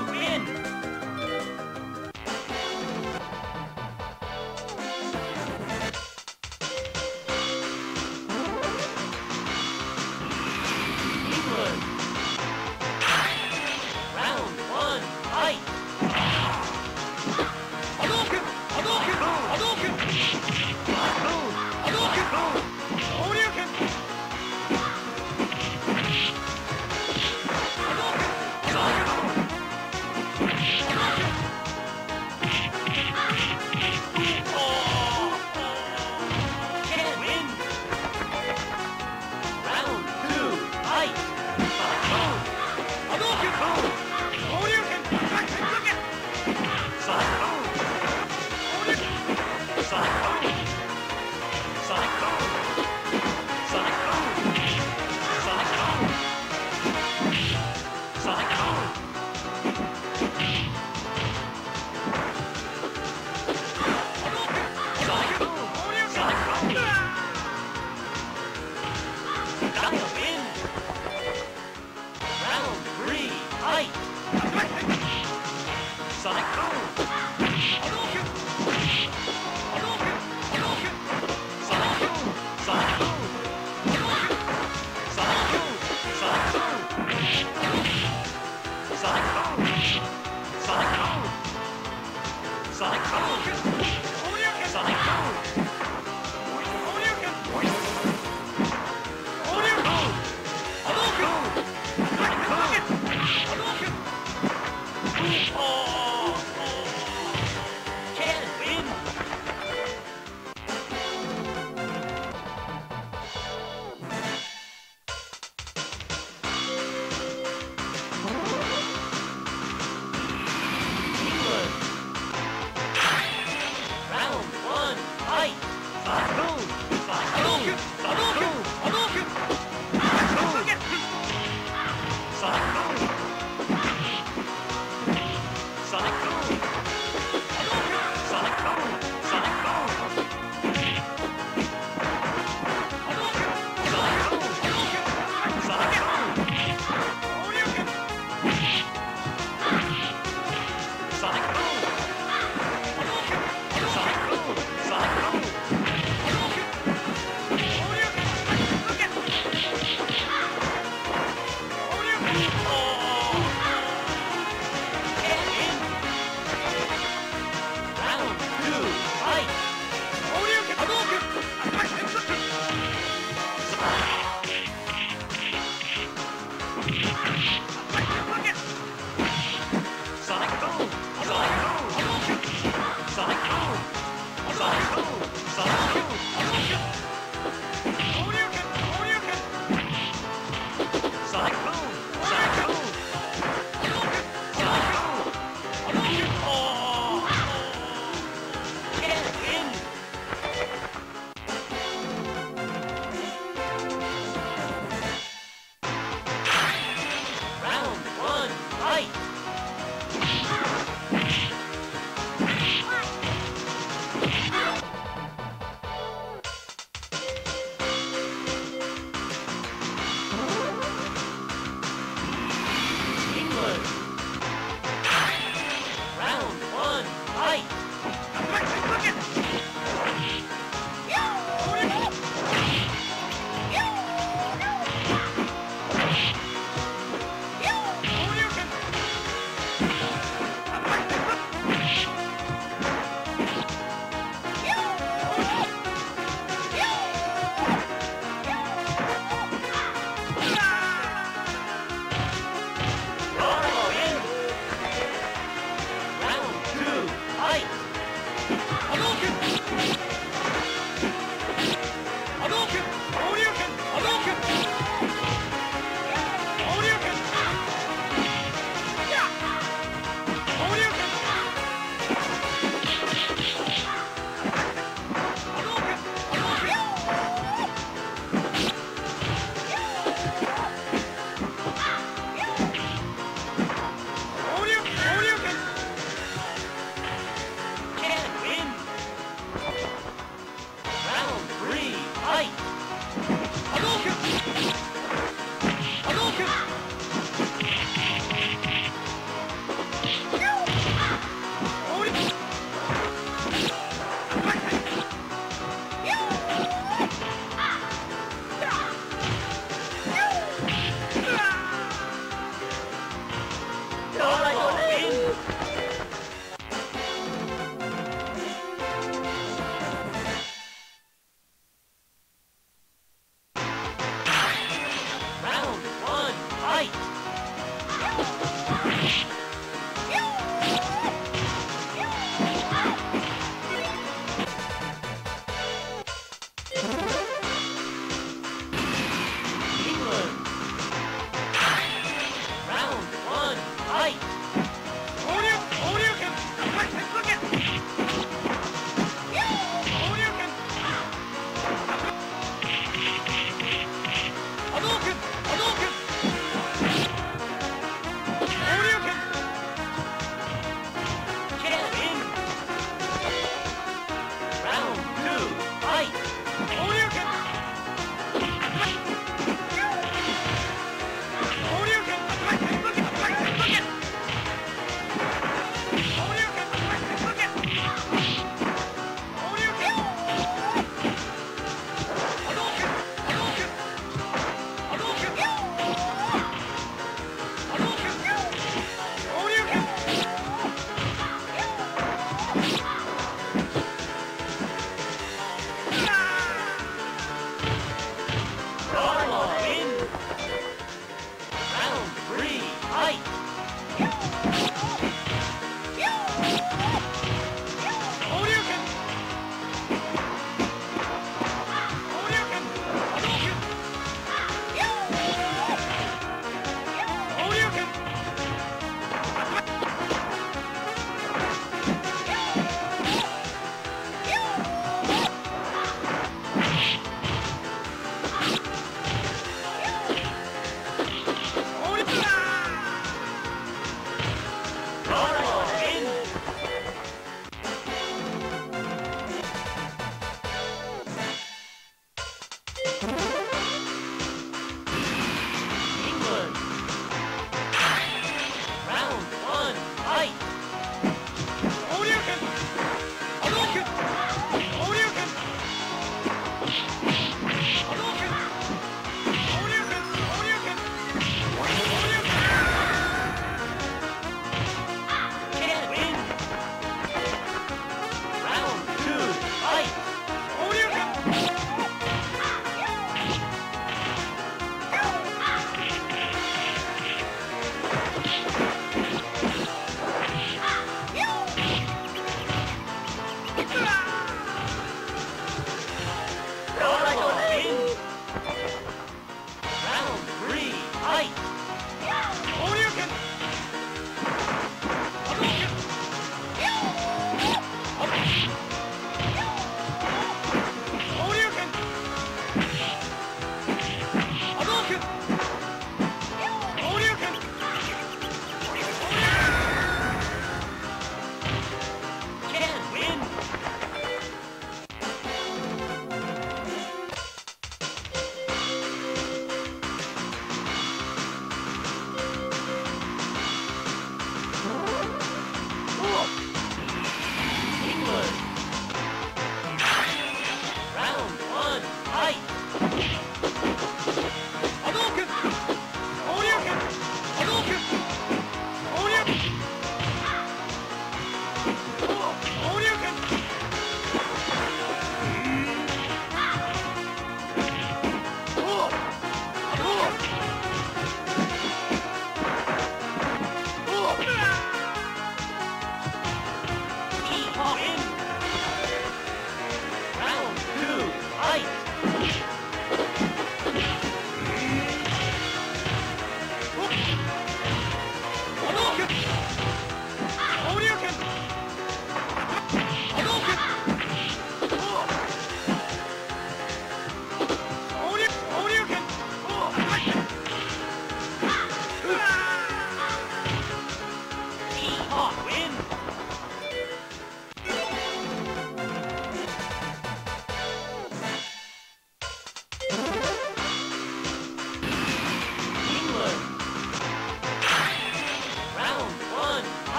Round two, fight!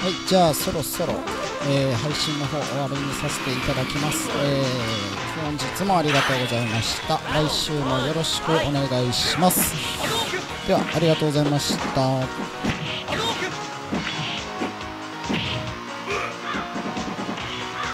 はいじゃあそろそろ、えー配信の方終わりにさせていただきます。えー本日もありがとうございました。来週もよろしくお願いします。ではありがとうございました。